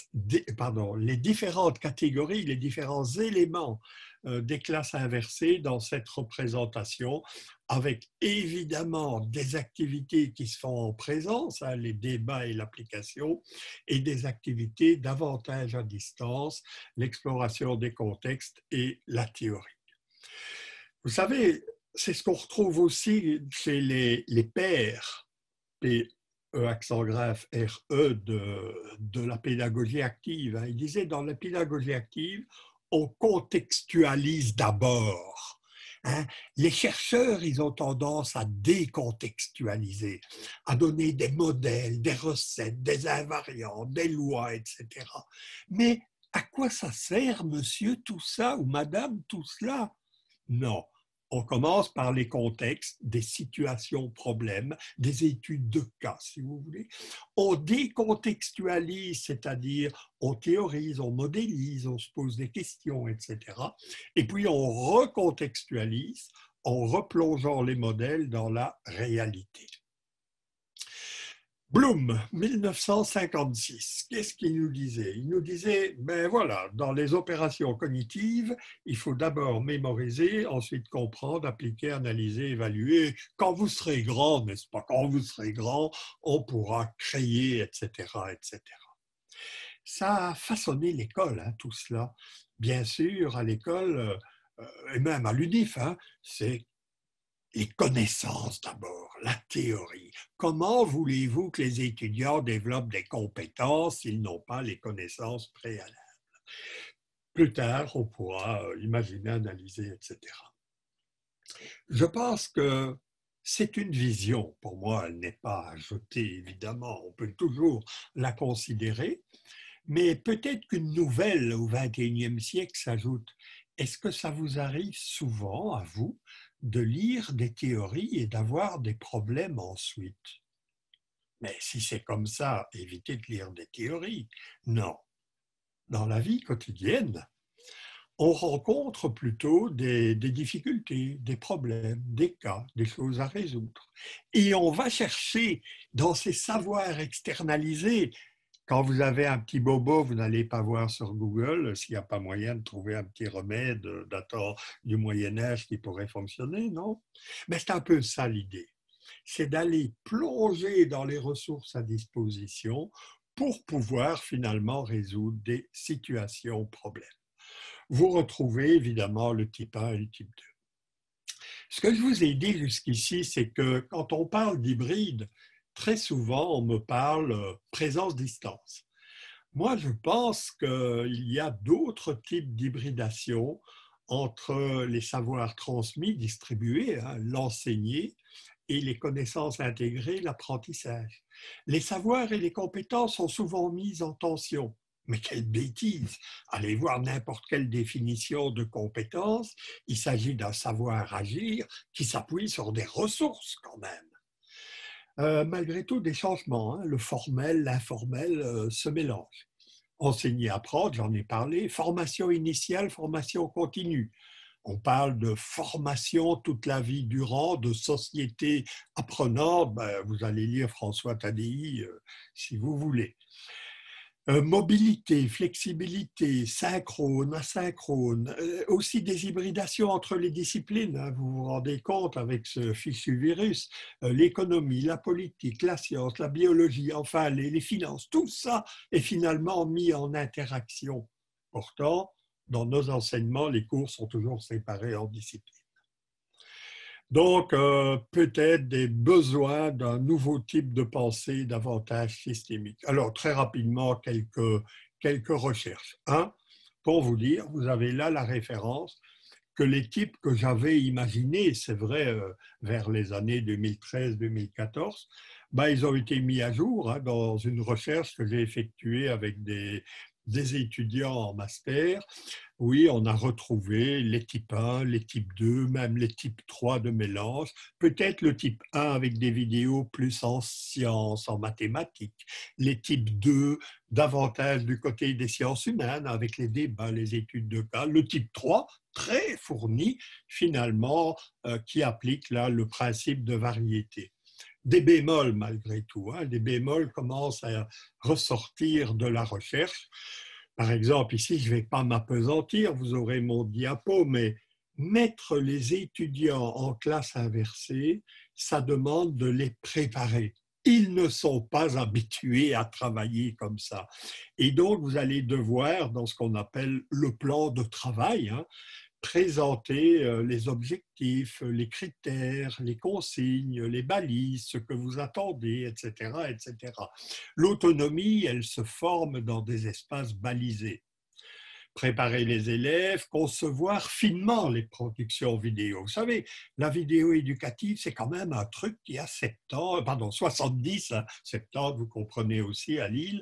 différentes catégories, les différents éléments des classes inversées dans cette représentation, avec évidemment des activités qui se font en présence, hein, les débats et l'application, et des activités davantage à distance, l'exploration des contextes et la théorie. Vous savez, c'est ce qu'on retrouve aussi chez les pairs, accent grave RE de la pédagogie active. Il disait dans la pédagogie active, on contextualise d'abord. Les chercheurs, ils ont tendance à décontextualiser, à donner des modèles, des recettes, des invariants, des lois, etc. Mais à quoi ça sert, monsieur, tout ça, ou madame, tout cela? Non. On commence par les contextes, des situations problèmes, des études de cas, si vous voulez. On décontextualise, c'est-à-dire on théorise, on modélise, on se pose des questions, etc. Et puis on recontextualise en replongeant les modèles dans la réalité. Bloom, 1956, qu'est-ce qu'il nous disait? Il nous disait, ben voilà, dans les opérations cognitives, il faut d'abord mémoriser, ensuite comprendre, appliquer, analyser, évaluer. Quand vous serez grand, n'est-ce pas? Quand vous serez grand, on pourra créer, etc., etc. Ça a façonné l'école, hein, tout cela. Bien sûr, à l'école, et même à l'UNIF, hein, c'est les connaissances d'abord, la théorie. Comment voulez-vous que les étudiants développent des compétences s'ils n'ont pas les connaissances préalables? Plus tard, on pourra imaginer, analyser, etc. Je pense que c'est une vision. Pour moi, elle n'est pas à jeter, évidemment. On peut toujours la considérer, mais peut-être qu'une nouvelle au XXIe siècle s'ajoute. Est-ce que ça vous arrive souvent, à vous, de lire des théories et d'avoir des problèmes ensuite? Mais si c'est comme ça, évitez de lire des théories. Non. Dans la vie quotidienne, on rencontre plutôt des difficultés, des problèmes, des cas, des choses à résoudre. Et on va chercher dans ces savoirs externalisés. Quand vous avez un petit bobo, vous n'allez pas voir sur Google s'il n'y a pas moyen de trouver un petit remède datant du Moyen-Âge qui pourrait fonctionner, non? Mais c'est un peu ça l'idée. C'est d'aller plonger dans les ressources à disposition pour pouvoir finalement résoudre des situations problèmes. Vous retrouvez évidemment le type 1 et le type 2. Ce que je vous ai dit jusqu'ici, c'est que quand on parle d'hybride, très souvent, on me parle présence-distance. Moi, je pense qu'il y a d'autres types d'hybridation entre les savoirs transmis, distribués, hein, l'enseigner, et les connaissances intégrées, l'apprentissage. Les savoirs et les compétences sont souvent mis en tension. Mais quelle bêtise! Allez voir n'importe quelle définition de compétence, il s'agit d'un savoir-agir qui s'appuie sur des ressources quand même. Malgré tout, des changements, hein, le formel, l'informel se mélangent. Enseigner, apprendre, j'en ai parlé, formation initiale, formation continue. On parle de formation toute la vie durant, de société apprenante. Ben, vous allez lire François Tadei si vous voulez. Mobilité, flexibilité, synchrone, asynchrone, aussi des hybridations entre les disciplines. Hein, vous vous rendez compte avec ce fichu virus, l'économie, la politique, la science, la biologie, enfin les finances, tout ça est finalement mis en interaction. Pourtant, dans nos enseignements, les cours sont toujours séparés en disciplines. Donc, peut-être des besoins d'un nouveau type de pensée davantage systémique. Alors, très rapidement, quelques recherches. Un, pour vous dire, vous avez là la référence que les types que j'avais imaginés, c'est vrai, vers les années 2013-2014, ben, ils ont été mis à jour hein, dans une recherche que j'ai effectuée avec des étudiants en master. Oui, on a retrouvé les types 1, les types 2, même les types 3 de mélange. Peut-être le type 1 avec des vidéos plus en sciences, en mathématiques. Les types 2, davantage du côté des sciences humaines, avec les débats, les études de cas. Le type 3, très fourni, finalement, qui applique là le principe de variété. Des bémols malgré tout, hein. Des bémols commencent à ressortir de la recherche. Par exemple, ici, je ne vais pas m'appesantir, vous aurez mon diapo, mais mettre les étudiants en classe inversée, ça demande de les préparer. Ils ne sont pas habitués à travailler comme ça. Et donc, vous allez devoir, dans ce qu'on appelle le plan de travail, hein, présenter les objectifs, les critères, les consignes, les balises, ce que vous attendez, etc., etc. L'autonomie, elle se forme dans des espaces balisés. Préparer les élèves, concevoir finement les productions vidéo. Vous savez, la vidéo éducative, c'est quand même un truc qui a 70, hein, 70, vous comprenez aussi à Lille,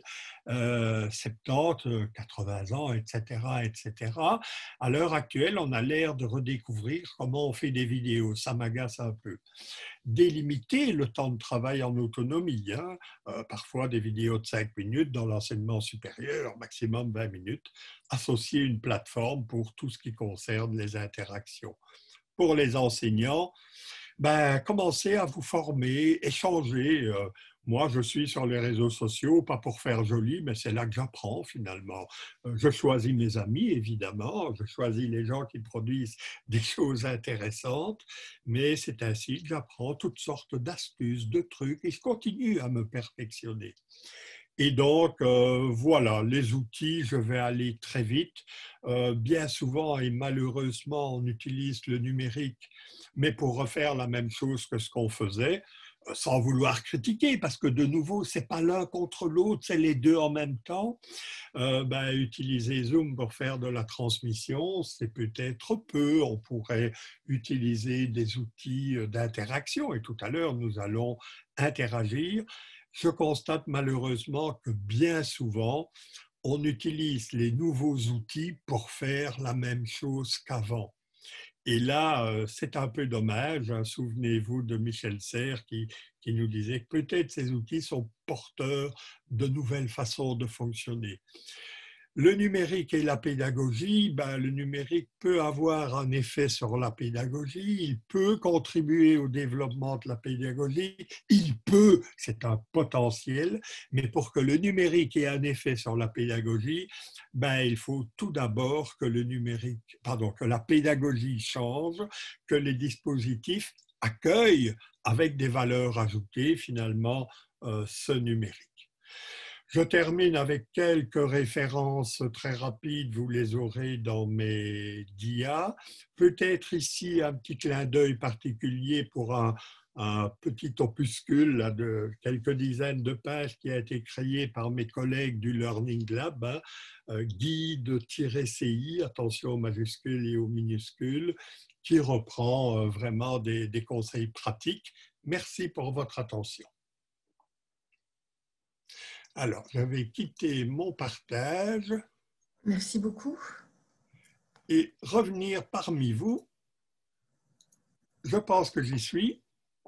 70, 80 ans, etc., etc. À l'heure actuelle, on a l'air de redécouvrir comment on fait des vidéos. Ça m'agace un peu. Délimiter le temps de travail en autonomie. Hein. Parfois des vidéos de 5 minutes dans l'enseignement supérieur, maximum 20 minutes. Associer une plateforme pour tout ce qui concerne les interactions. Pour les enseignants, ben, commencez à vous former, échanger. Moi, je suis sur les réseaux sociaux, pas pour faire joli, mais c'est là que j'apprends finalement. Je choisis mes amis, évidemment, je choisis les gens qui produisent des choses intéressantes, mais c'est ainsi que j'apprends toutes sortes d'astuces, de trucs, et je continue à me perfectionner. Et donc, voilà, les outils, je vais aller très vite. Bien souvent et malheureusement, on utilise le numérique, mais pour refaire la même chose que ce qu'on faisait, sans vouloir critiquer, parce que de nouveau, c'est pas l'un contre l'autre, c'est les deux en même temps. Ben, utiliser Zoom pour faire de la transmission, c'est peut-être peu. On pourrait utiliser des outils d'interaction, et tout à l'heure, nous allons interagir. Je constate malheureusement que bien souvent, on utilise les nouveaux outils pour faire la même chose qu'avant. Et là, c'est un peu dommage. Hein. Souvenez-vous de Michel Serres qui nous disait que peut-être ces outils sont porteurs de nouvelles façons de fonctionner. Le numérique et la pédagogie, ben, le numérique peut avoir un effet sur la pédagogie, il peut contribuer au développement de la pédagogie, il peut, c'est un potentiel, mais pour que le numérique ait un effet sur la pédagogie, ben, il faut tout d'abord que que la pédagogie change, que les dispositifs accueillent avec des valeurs ajoutées finalement ce numérique. Je termine avec quelques références très rapides, vous les aurez dans mes dias. Peut-être ici un petit clin d'œil particulier pour un un petit opuscule là, de quelques dizaines de pages qui a été créé par mes collègues du Learning Lab, hein, guide-ci, attention aux majuscules et aux minuscules, qui reprend vraiment des conseils pratiques. Merci pour votre attention. Alors, je vais quitter mon partage. Merci beaucoup. Et revenir parmi vous. Je pense que j'y suis.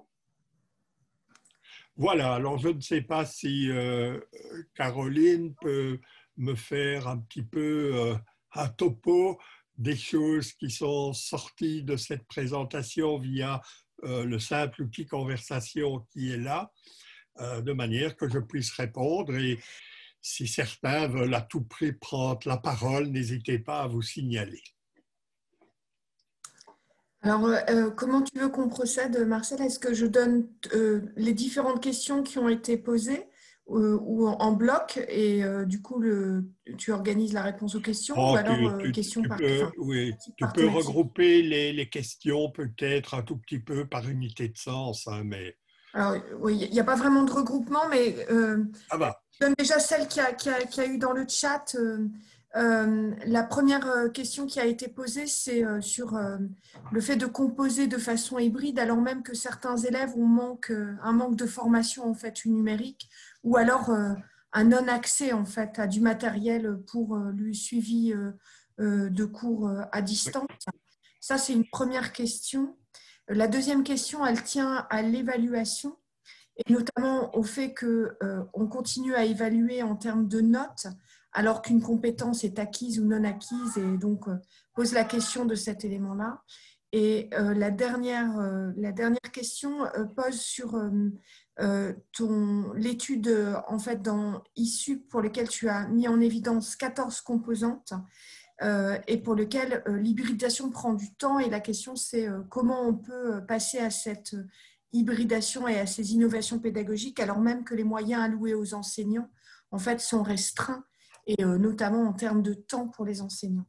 Voilà, alors je ne sais pas si Caroline peut me faire un petit peu un topo des choses qui sont sorties de cette présentation via le simple outil conversation qui est là, de manière que je puisse répondre. Et si certains veulent à tout prix prendre la parole, n'hésitez pas à vous signaler. Alors, comment tu veux qu'on procède, Marcel? Est-ce que je donne les différentes questions qui ont été posées ou en bloc et du coup, tu organises la réponse aux questions ou alors question par, enfin, oui, tu par peux thématique. regrouper les questions peut-être un tout petit peu par unité de sens, hein, mais... Alors, oui, il n'y a pas vraiment de regroupement, mais Ah bah. je donne déjà celle qu'il y a eu dans le chat. La première question qui a été posée, c'est sur le fait de composer de façon hybride, alors même que certains élèves ont un manque de formation en fait numérique, ou alors un non-accès en fait à du matériel pour le suivi de cours à distance. Ça, c'est une première question. La deuxième question, elle tient à l'évaluation et notamment au fait qu'on continue à évaluer en termes de notes alors qu'une compétence est acquise ou non acquise et donc pose la question de cet élément-là. Et la dernière question pose sur l'étude en fait dans ISSU pour lequel tu as mis en évidence 14 composantes et pour lequel l'hybridation prend du temps. Et la question, c'est comment on peut passer à cette hybridation et à ces innovations pédagogiques, alors même que les moyens alloués aux enseignants, en fait, sont restreints, et notamment en termes de temps pour les enseignants.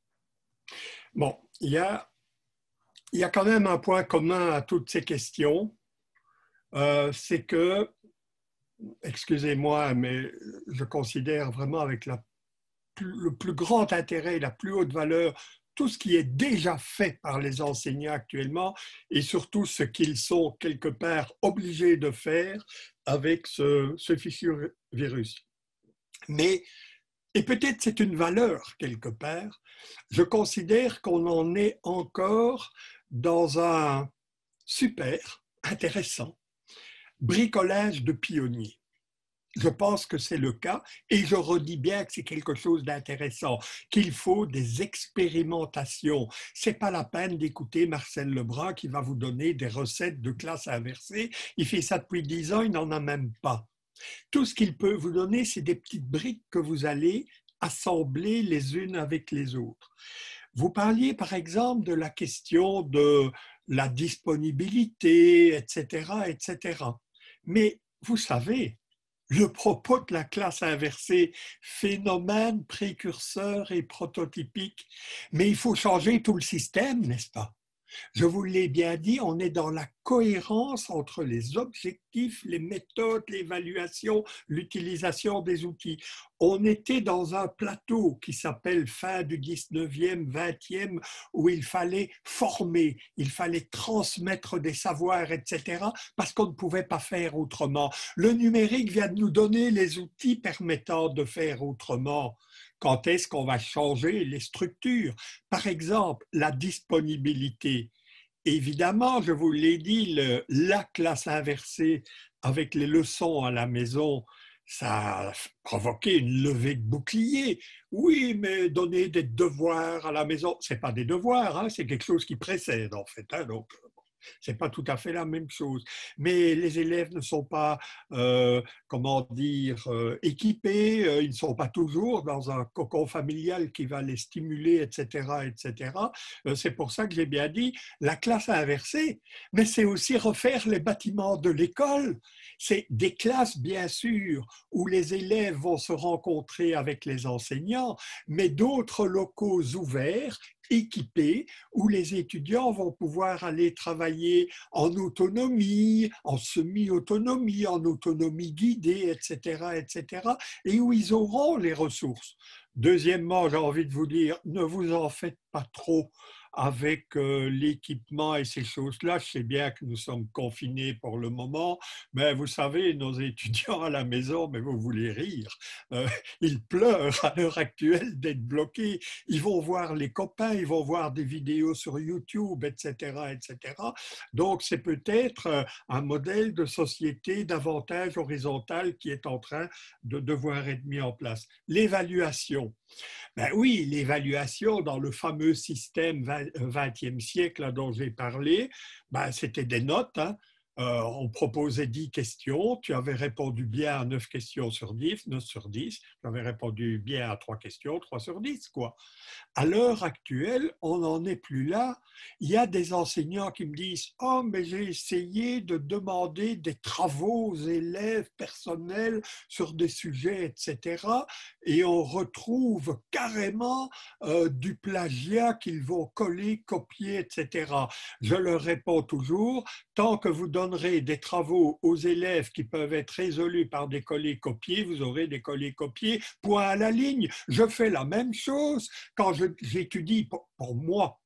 Bon, il y a quand même un point commun à toutes ces questions, c'est que, excusez-moi, mais je considère vraiment avec le plus grand intérêt et la plus haute valeur tout ce qui est déjà fait par les enseignants actuellement et surtout ce qu'ils sont quelque part obligés de faire avec ce fichu virus. Mais, et peut-être c'est une valeur quelque part, je considère qu'on en est encore dans un super intéressant bricolage de pionniers. Je pense que c'est le cas et je redis bien que c'est quelque chose d'intéressant, qu'il faut des expérimentations. Ce n'est pas la peine d'écouter Marcel Lebrun qui va vous donner des recettes de classe inversée. Il fait ça depuis 10 ans, il n'en a même pas. Tout ce qu'il peut vous donner, c'est des petites briques que vous allez assembler les unes avec les autres. Vous parliez par exemple de la question de la disponibilité, etc., etc. Mais vous savez, le propos de la classe inversée, phénomène précurseur et prototypique, mais il faut changer tout le système, n'est-ce pas? Je vous l'ai bien dit, on est dans la cohérence entre les objectifs, les méthodes, l'évaluation, l'utilisation des outils. On était dans un plateau qui s'appelle fin du 19e, 20e, où il fallait former, il fallait transmettre des savoirs, etc., parce qu'on ne pouvait pas faire autrement. Le numérique vient de nous donner les outils permettant de faire autrement. Quand est-ce qu'on va changer les structures? Par exemple, la disponibilité. Évidemment, je vous l'ai dit, la classe inversée avec les leçons à la maison, ça a provoqué une levée de bouclier. Oui, mais donner des devoirs à la maison, ce n'est pas des devoirs, hein, c'est quelque chose qui précède en fait. Hein, donc, ce n'est pas tout à fait la même chose. Mais les élèves ne sont pas, comment dire, équipés, ils ne sont pas toujours dans un cocon familial qui va les stimuler, etc., etc. C'est pour ça que j'ai bien dit la classe inversée, mais c'est aussi refaire les bâtiments de l'école. C'est des classes, bien sûr, où les élèves vont se rencontrer avec les enseignants, mais d'autres locaux ouverts équipé où les étudiants vont pouvoir aller travailler en autonomie, en semi-autonomie, en autonomie guidée, etc., etc., et où ils auront les ressources. Deuxièmement, j'ai envie de vous dire, ne vous en faites pas trop avec l'équipement et ces choses-là. Je sais bien que nous sommes confinés pour le moment, mais vous savez, nos étudiants à la maison, mais vous voulez rire, ils pleurent à l'heure actuelle d'être bloqués. Ils vont voir les copains, ils vont voir des vidéos sur YouTube, etc., etc. Donc, c'est peut-être un modèle de société davantage horizontal qui est en train de devoir être mis en place. L'évaluation. Ben oui, l'évaluation dans le fameux système 20e siècle dont j'ai parlé, ben c'était des notes. Hein. On proposait 10 questions, tu avais répondu bien à 9 questions sur 10, 9 sur 10, tu avais répondu bien à 3 questions, 3 sur 10, quoi. À l'heure actuelle, on n'en est plus là. Il y a des enseignants qui me disent « Oh, mais j'ai essayé de demander des travaux aux élèves personnels sur des sujets, etc. » Et on retrouve carrément du plagiat qu'ils vont coller, copier, etc. Je leur réponds toujours « Tant que vous donnerez des travaux aux élèves qui peuvent être résolus par des collés-copiés, vous aurez des collés-copiés, point à la ligne. Je fais la même chose quand j'étudie pour moi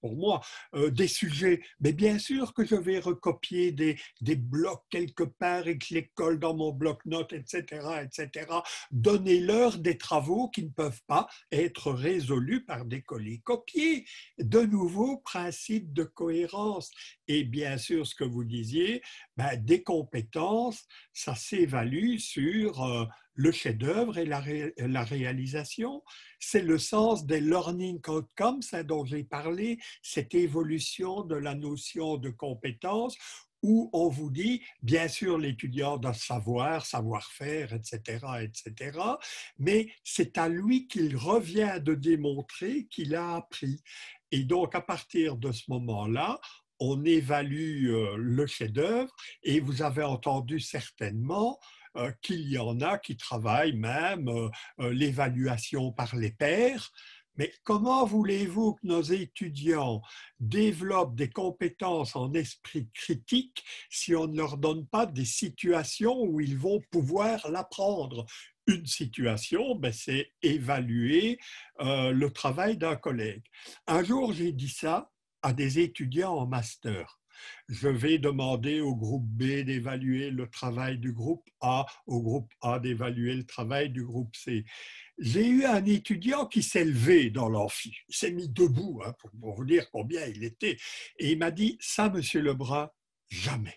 des sujets, mais bien sûr que je vais recopier des blocs quelque part et que je les colle dans mon bloc-notes, etc., etc. Donnez-leur des travaux qui ne peuvent pas être résolus par des collés-copiés. De nouveau, principe de cohérence. Et bien sûr, ce que vous disiez, ben, des compétences, ça s'évalue sur le chef-d'œuvre et la réalisation. C'est le sens des learning outcomes dont j'ai parlé, cette évolution de la notion de compétence où on vous dit, bien sûr, l'étudiant doit savoir, savoir-faire, etc., etc., mais c'est à lui qu'il revient de démontrer qu'il a appris. Et donc, à partir de ce moment-là, on évalue le chef-d'œuvre et vous avez entendu certainement qu'il y en a qui travaillent même l'évaluation par les pairs. Mais comment voulez-vous que nos étudiants développent des compétences en esprit critique si on ne leur donne pas des situations où ils vont pouvoir l'apprendre? Une situation, ben, c'est évaluer le travail d'un collègue. Un jour, j'ai dit ça à des étudiants en master. Je vais demander au groupe B d'évaluer le travail du groupe A, au groupe A d'évaluer le travail du groupe C. J'ai eu un étudiant qui s'est levé dans l'amphi. Il s'est mis debout, hein, pour vous dire combien il était. Et il m'a dit, ça, monsieur Lebrun, jamais.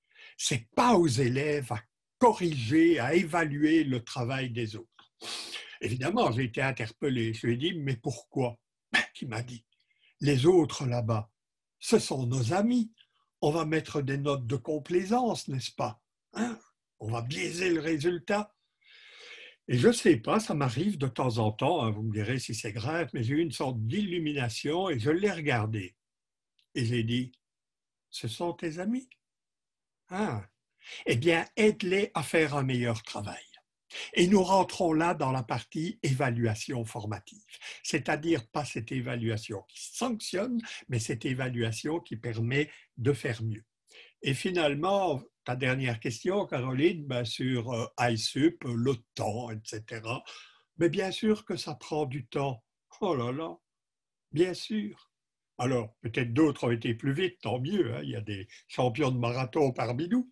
C'est pas aux élèves à corriger, à évaluer le travail des autres. Évidemment, j'ai été interpellé. Je lui ai dit, mais pourquoi? Il m'a dit, les autres là-bas, ce sont nos amis. On va mettre des notes de complaisance, n'est-ce pas? Hein? On va biaiser le résultat. Et je ne sais pas, ça m'arrive de temps en temps, hein, vous me direz si c'est grave, mais j'ai eu une sorte d'illumination et je l'ai regardé. Et j'ai dit, ce sont tes amis? Ah, eh bien, aide-les à faire un meilleur travail. Et nous rentrons là dans la partie évaluation formative, c'est-à-dire pas cette évaluation qui sanctionne, mais cette évaluation qui permet de faire mieux. Et finalement, ta dernière question, Caroline, ben sur iSup, le temps, etc. Mais bien sûr que ça prend du temps. Oh là là, bien sûr. Alors, peut-être d'autres ont été plus vite, tant mieux, hein, il y a des champions de marathon parmi nous.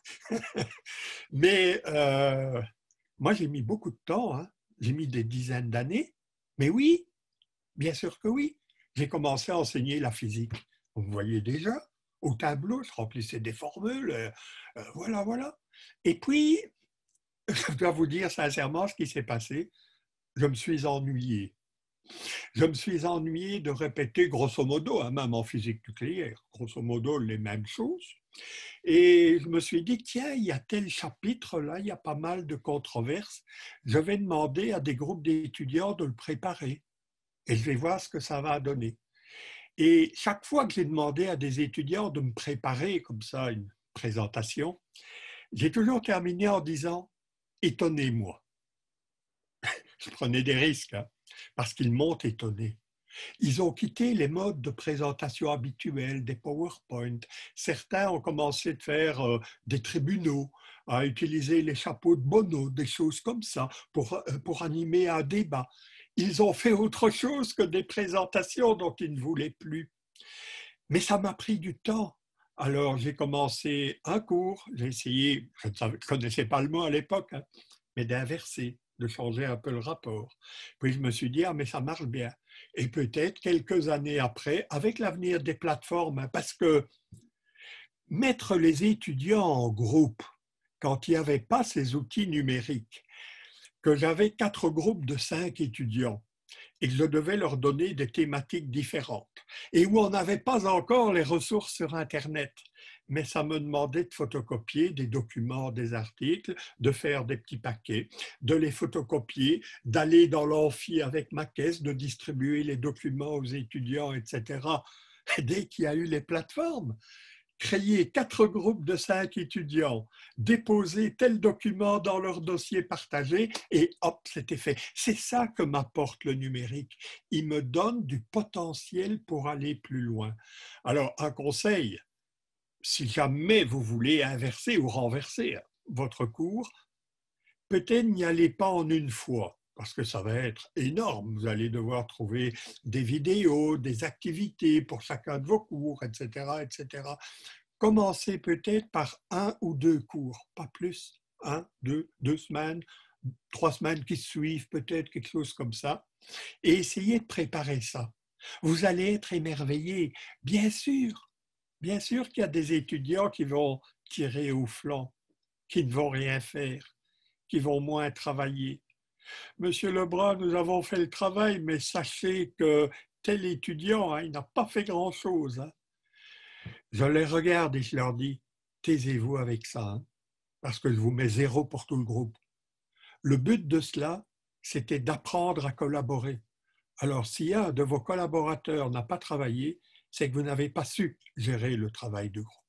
Mais moi, j'ai mis beaucoup de temps, hein. J'ai mis des dizaines d'années. Mais oui, bien sûr que oui. J'ai commencé à enseigner la physique. Vous voyez déjà, au tableau, je remplissais des formules, voilà, voilà. Et puis, je dois vous dire sincèrement ce qui s'est passé. Je me suis ennuyé. Je me suis ennuyé de répéter grosso modo, hein, même en physique nucléaire, grosso modo les mêmes choses. Et je me suis dit, tiens, il y a tel chapitre là, il y a pas mal de controverses. Je vais demander à des groupes d'étudiants de le préparer et je vais voir ce que ça va donner. Et chaque fois que j'ai demandé à des étudiants de me préparer comme ça une présentation, j'ai toujours terminé en disant « étonnez-moi ». Je prenais des risques, hein, parce qu'ils m'ont étonné. Ils ont quitté les modes de présentation habituels, des PowerPoint. Certains ont commencé de faire des tribunaux, à utiliser les chapeaux de Bono, des choses comme ça, pour animer un débat. Ils ont fait autre chose que des présentations dont ils ne voulaient plus. Mais ça m'a pris du temps. Alors j'ai commencé un cours, j'ai essayé, je ne connaissais pas le mot à l'époque, hein, mais d'inverser, de changer un peu le rapport. Puis je me suis dit, ah mais ça marche bien. Et peut-être quelques années après, avec l'avenir des plateformes, hein, parce que mettre les étudiants en groupe, quand il n'y avait pas ces outils numériques, que j'avais 4 groupes de 5 étudiants, et que je devais leur donner des thématiques différentes, et où on n'avait pas encore les ressources sur Internet. Mais ça me demandait de photocopier des documents, des articles, de faire des petits paquets, de les photocopier, d'aller dans l'amphi avec ma caisse, de distribuer les documents aux étudiants, etc. Et dès qu'il y a eu les plateformes, créer 4 groupes de 5 étudiants, déposer tel document dans leur dossier partagé et hop, c'était fait. C'est ça que m'apporte le numérique. Il me donne du potentiel pour aller plus loin. Alors, un conseil, si jamais vous voulez inverser ou renverser votre cours, peut-être n'y allez pas en une fois, parce que ça va être énorme. Vous allez devoir trouver des vidéos, des activités pour chacun de vos cours, etc., etc. Commencez peut-être par 1 ou 2 cours, pas plus. 1, 2, 2 semaines, 3 semaines qui suivent, peut-être quelque chose comme ça. Et essayez de préparer ça. Vous allez être émerveillé. Bien sûr qu'il y a des étudiants qui vont tirer au flanc, qui ne vont rien faire, qui vont moins travailler. Monsieur Lebrun, nous avons fait le travail, mais sachez que tel étudiant, hein, il n'a pas fait grand-chose. Hein. Je les regarde et je leur dis, taisez-vous avec ça, hein, parce que je vous mets 0 pour tout le groupe. Le but de cela, c'était d'apprendre à collaborer. Alors, si un de vos collaborateurs n'a pas travaillé, c'est que vous n'avez pas su gérer le travail de groupe.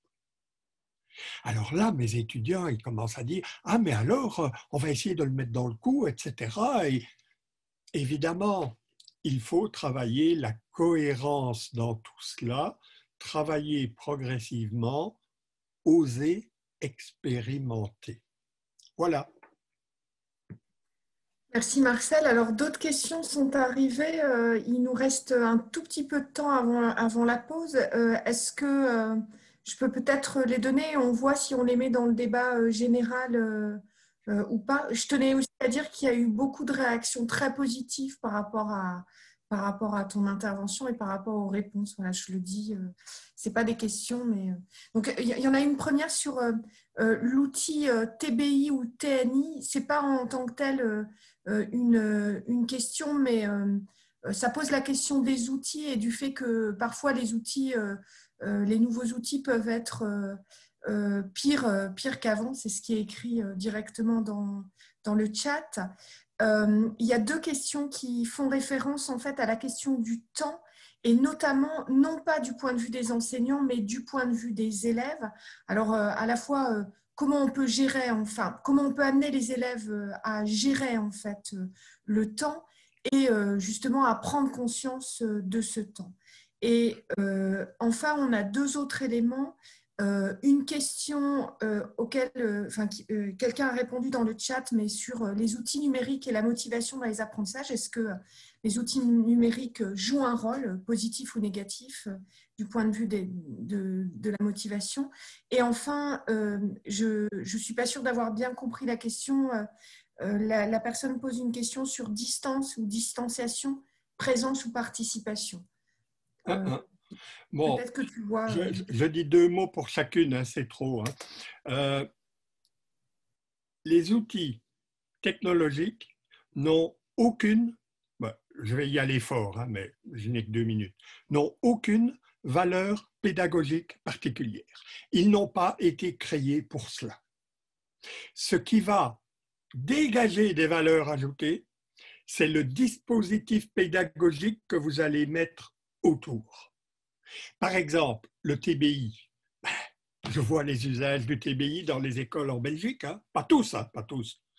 Alors là, mes étudiants, ils commencent à dire, ah mais alors, on va essayer de le mettre dans le coup, etc. Et évidemment, il faut travailler la cohérence dans tout cela, travailler progressivement, oser expérimenter. Voilà. Merci Marcel. Alors d'autres questions sont arrivées. Il nous reste un tout petit peu de temps avant la pause. Est-ce que je peux peut-être les donner? On voit si on les met dans le débat général ou pas. Je tenais aussi à dire qu'il y a eu beaucoup de réactions très positives par rapport à ton intervention et par rapport aux réponses. Voilà, je le dis, c'est pas des questions, mais donc il y en a une première sur l'outil TBI ou TNI. C'est pas en tant que tel une question, mais ça pose la question des outils et du fait que parfois les outils, les nouveaux outils peuvent être pire qu'avant. C'est ce qui est écrit directement dans le chat. Il y a 2 questions qui font référence en fait à la question du temps et notamment non pas du point de vue des enseignants mais du point de vue des élèves. Alors à la fois comment on peut gérer, enfin comment on peut amener les élèves à gérer en fait le temps et justement à prendre conscience de ce temps. Et enfin on a 2 autres éléments. Une question auquel quelqu'un a répondu dans le chat, mais sur les outils numériques et la motivation dans les apprentissages. Est-ce que les outils numériques jouent un rôle positif ou négatif du point de vue de la motivation? Et enfin, je ne suis pas sûre d'avoir bien compris la question. La personne pose une question sur distance ou distanciation, présence ou participation. Bon, Peut-être que tu vois. je dis 2 mots pour chacune, hein, c'est trop. Hein. Les outils technologiques n'ont aucune, je vais y aller fort, hein, mais je n'ai que 2 minutes, n'ont aucune valeur pédagogique particulière. Ils n'ont pas été créés pour cela. Ce qui va dégager des valeurs ajoutées, c'est le dispositif pédagogique que vous allez mettre autour. Par exemple, le TBI. Je vois les usages du TBI dans les écoles en Belgique, hein. Pas tous, pas tous.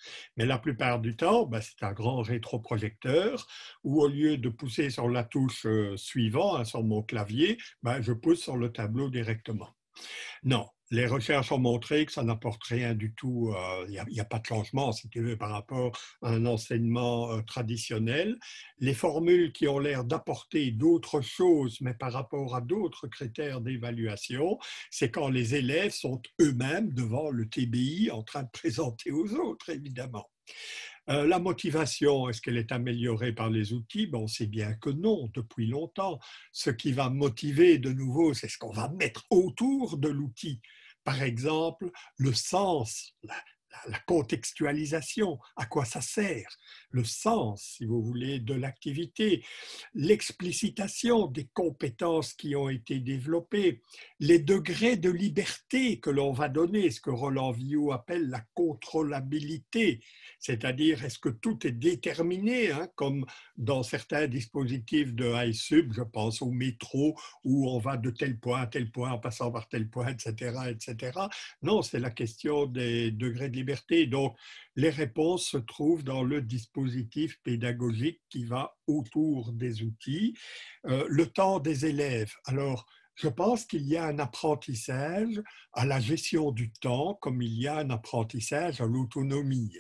Mais la plupart du temps, ben, c'est un grand rétroprojecteur où au lieu de pousser sur la touche suivant, hein, sur mon clavier, ben, je pousse sur le tableau directement. Non, les recherches ont montré que ça n'apporte rien du tout. Il n'y a pas de changement, si tu veux, par rapport à un enseignement traditionnel. Les formules qui ont l'air d'apporter d'autres choses, mais par rapport à d'autres critères d'évaluation, c'est quand les élèves sont eux-mêmes devant le TBI en train de présenter aux autres, évidemment. La motivation, est-ce qu'elle est améliorée par les outils? Ben, on sait bien que non, depuis longtemps. Ce qui va motiver de nouveau, c'est ce qu'on va mettre autour de l'outil. Par exemple, le sens, la contextualisation, à quoi ça sert, le sens, si vous voulez, de l'activité, l'explicitation des compétences qui ont été développées, les degrés de liberté que l'on va donner, ce que Roland Villot appelle la contrôlabilité, c'est-à-dire est-ce que tout est déterminé, hein, comme dans certains dispositifs de HiSub, je pense au métro, où on va de tel point à tel point en passant par tel point, etc., etc. Non, c'est la question des degrés de liberté. Donc, les réponses se trouvent dans le dispositif pédagogique qui va autour des outils. Le temps des élèves. Alors, je pense qu'il y a un apprentissage à la gestion du temps comme il y a un apprentissage à l'autonomie.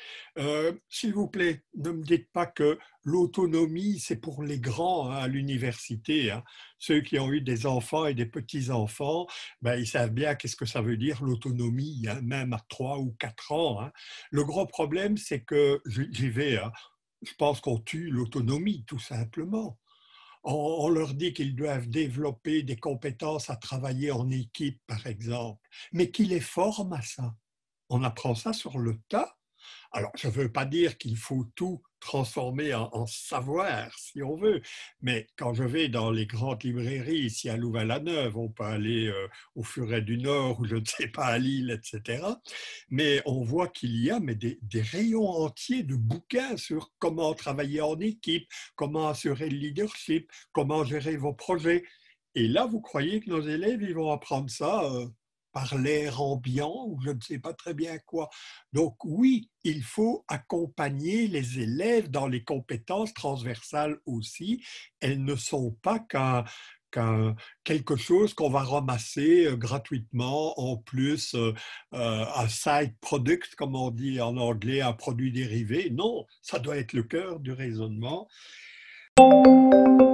S'il vous plaît, ne me dites pas que l'autonomie, c'est pour les grands, hein, à l'université, hein. Ceux qui ont eu des enfants et des petits-enfants, ben, ils savent bien qu'est-ce que ça veut dire l'autonomie, hein, même à 3 ou 4 ans. Hein. Le gros problème, c'est que, j'y vais, hein, je pense qu'on tue l'autonomie, tout simplement. On leur dit qu'ils doivent développer des compétences à travailler en équipe, par exemple, mais qui les forme à ça? On apprend ça sur le tas. Alors, je ne veux pas dire qu'il faut tout transformer en savoir, si on veut, mais quand je vais dans les grandes librairies, ici à Louvain-la-Neuve, on peut aller au Furet du Nord ou je ne sais pas, à Lille, etc. Mais on voit qu'il y a des rayons entiers de bouquins sur comment travailler en équipe, comment assurer le leadership, comment gérer vos projets. Et là, vous croyez que nos élèves, ils vont apprendre ça par l'air ambiant ou je ne sais pas très bien quoi. Donc oui, il faut accompagner les élèves dans les compétences transversales aussi. Elles ne sont pas quelque chose qu'on va ramasser gratuitement en plus, un side product, comme on dit en anglais, un produit dérivé. Non, ça doit être le cœur du raisonnement.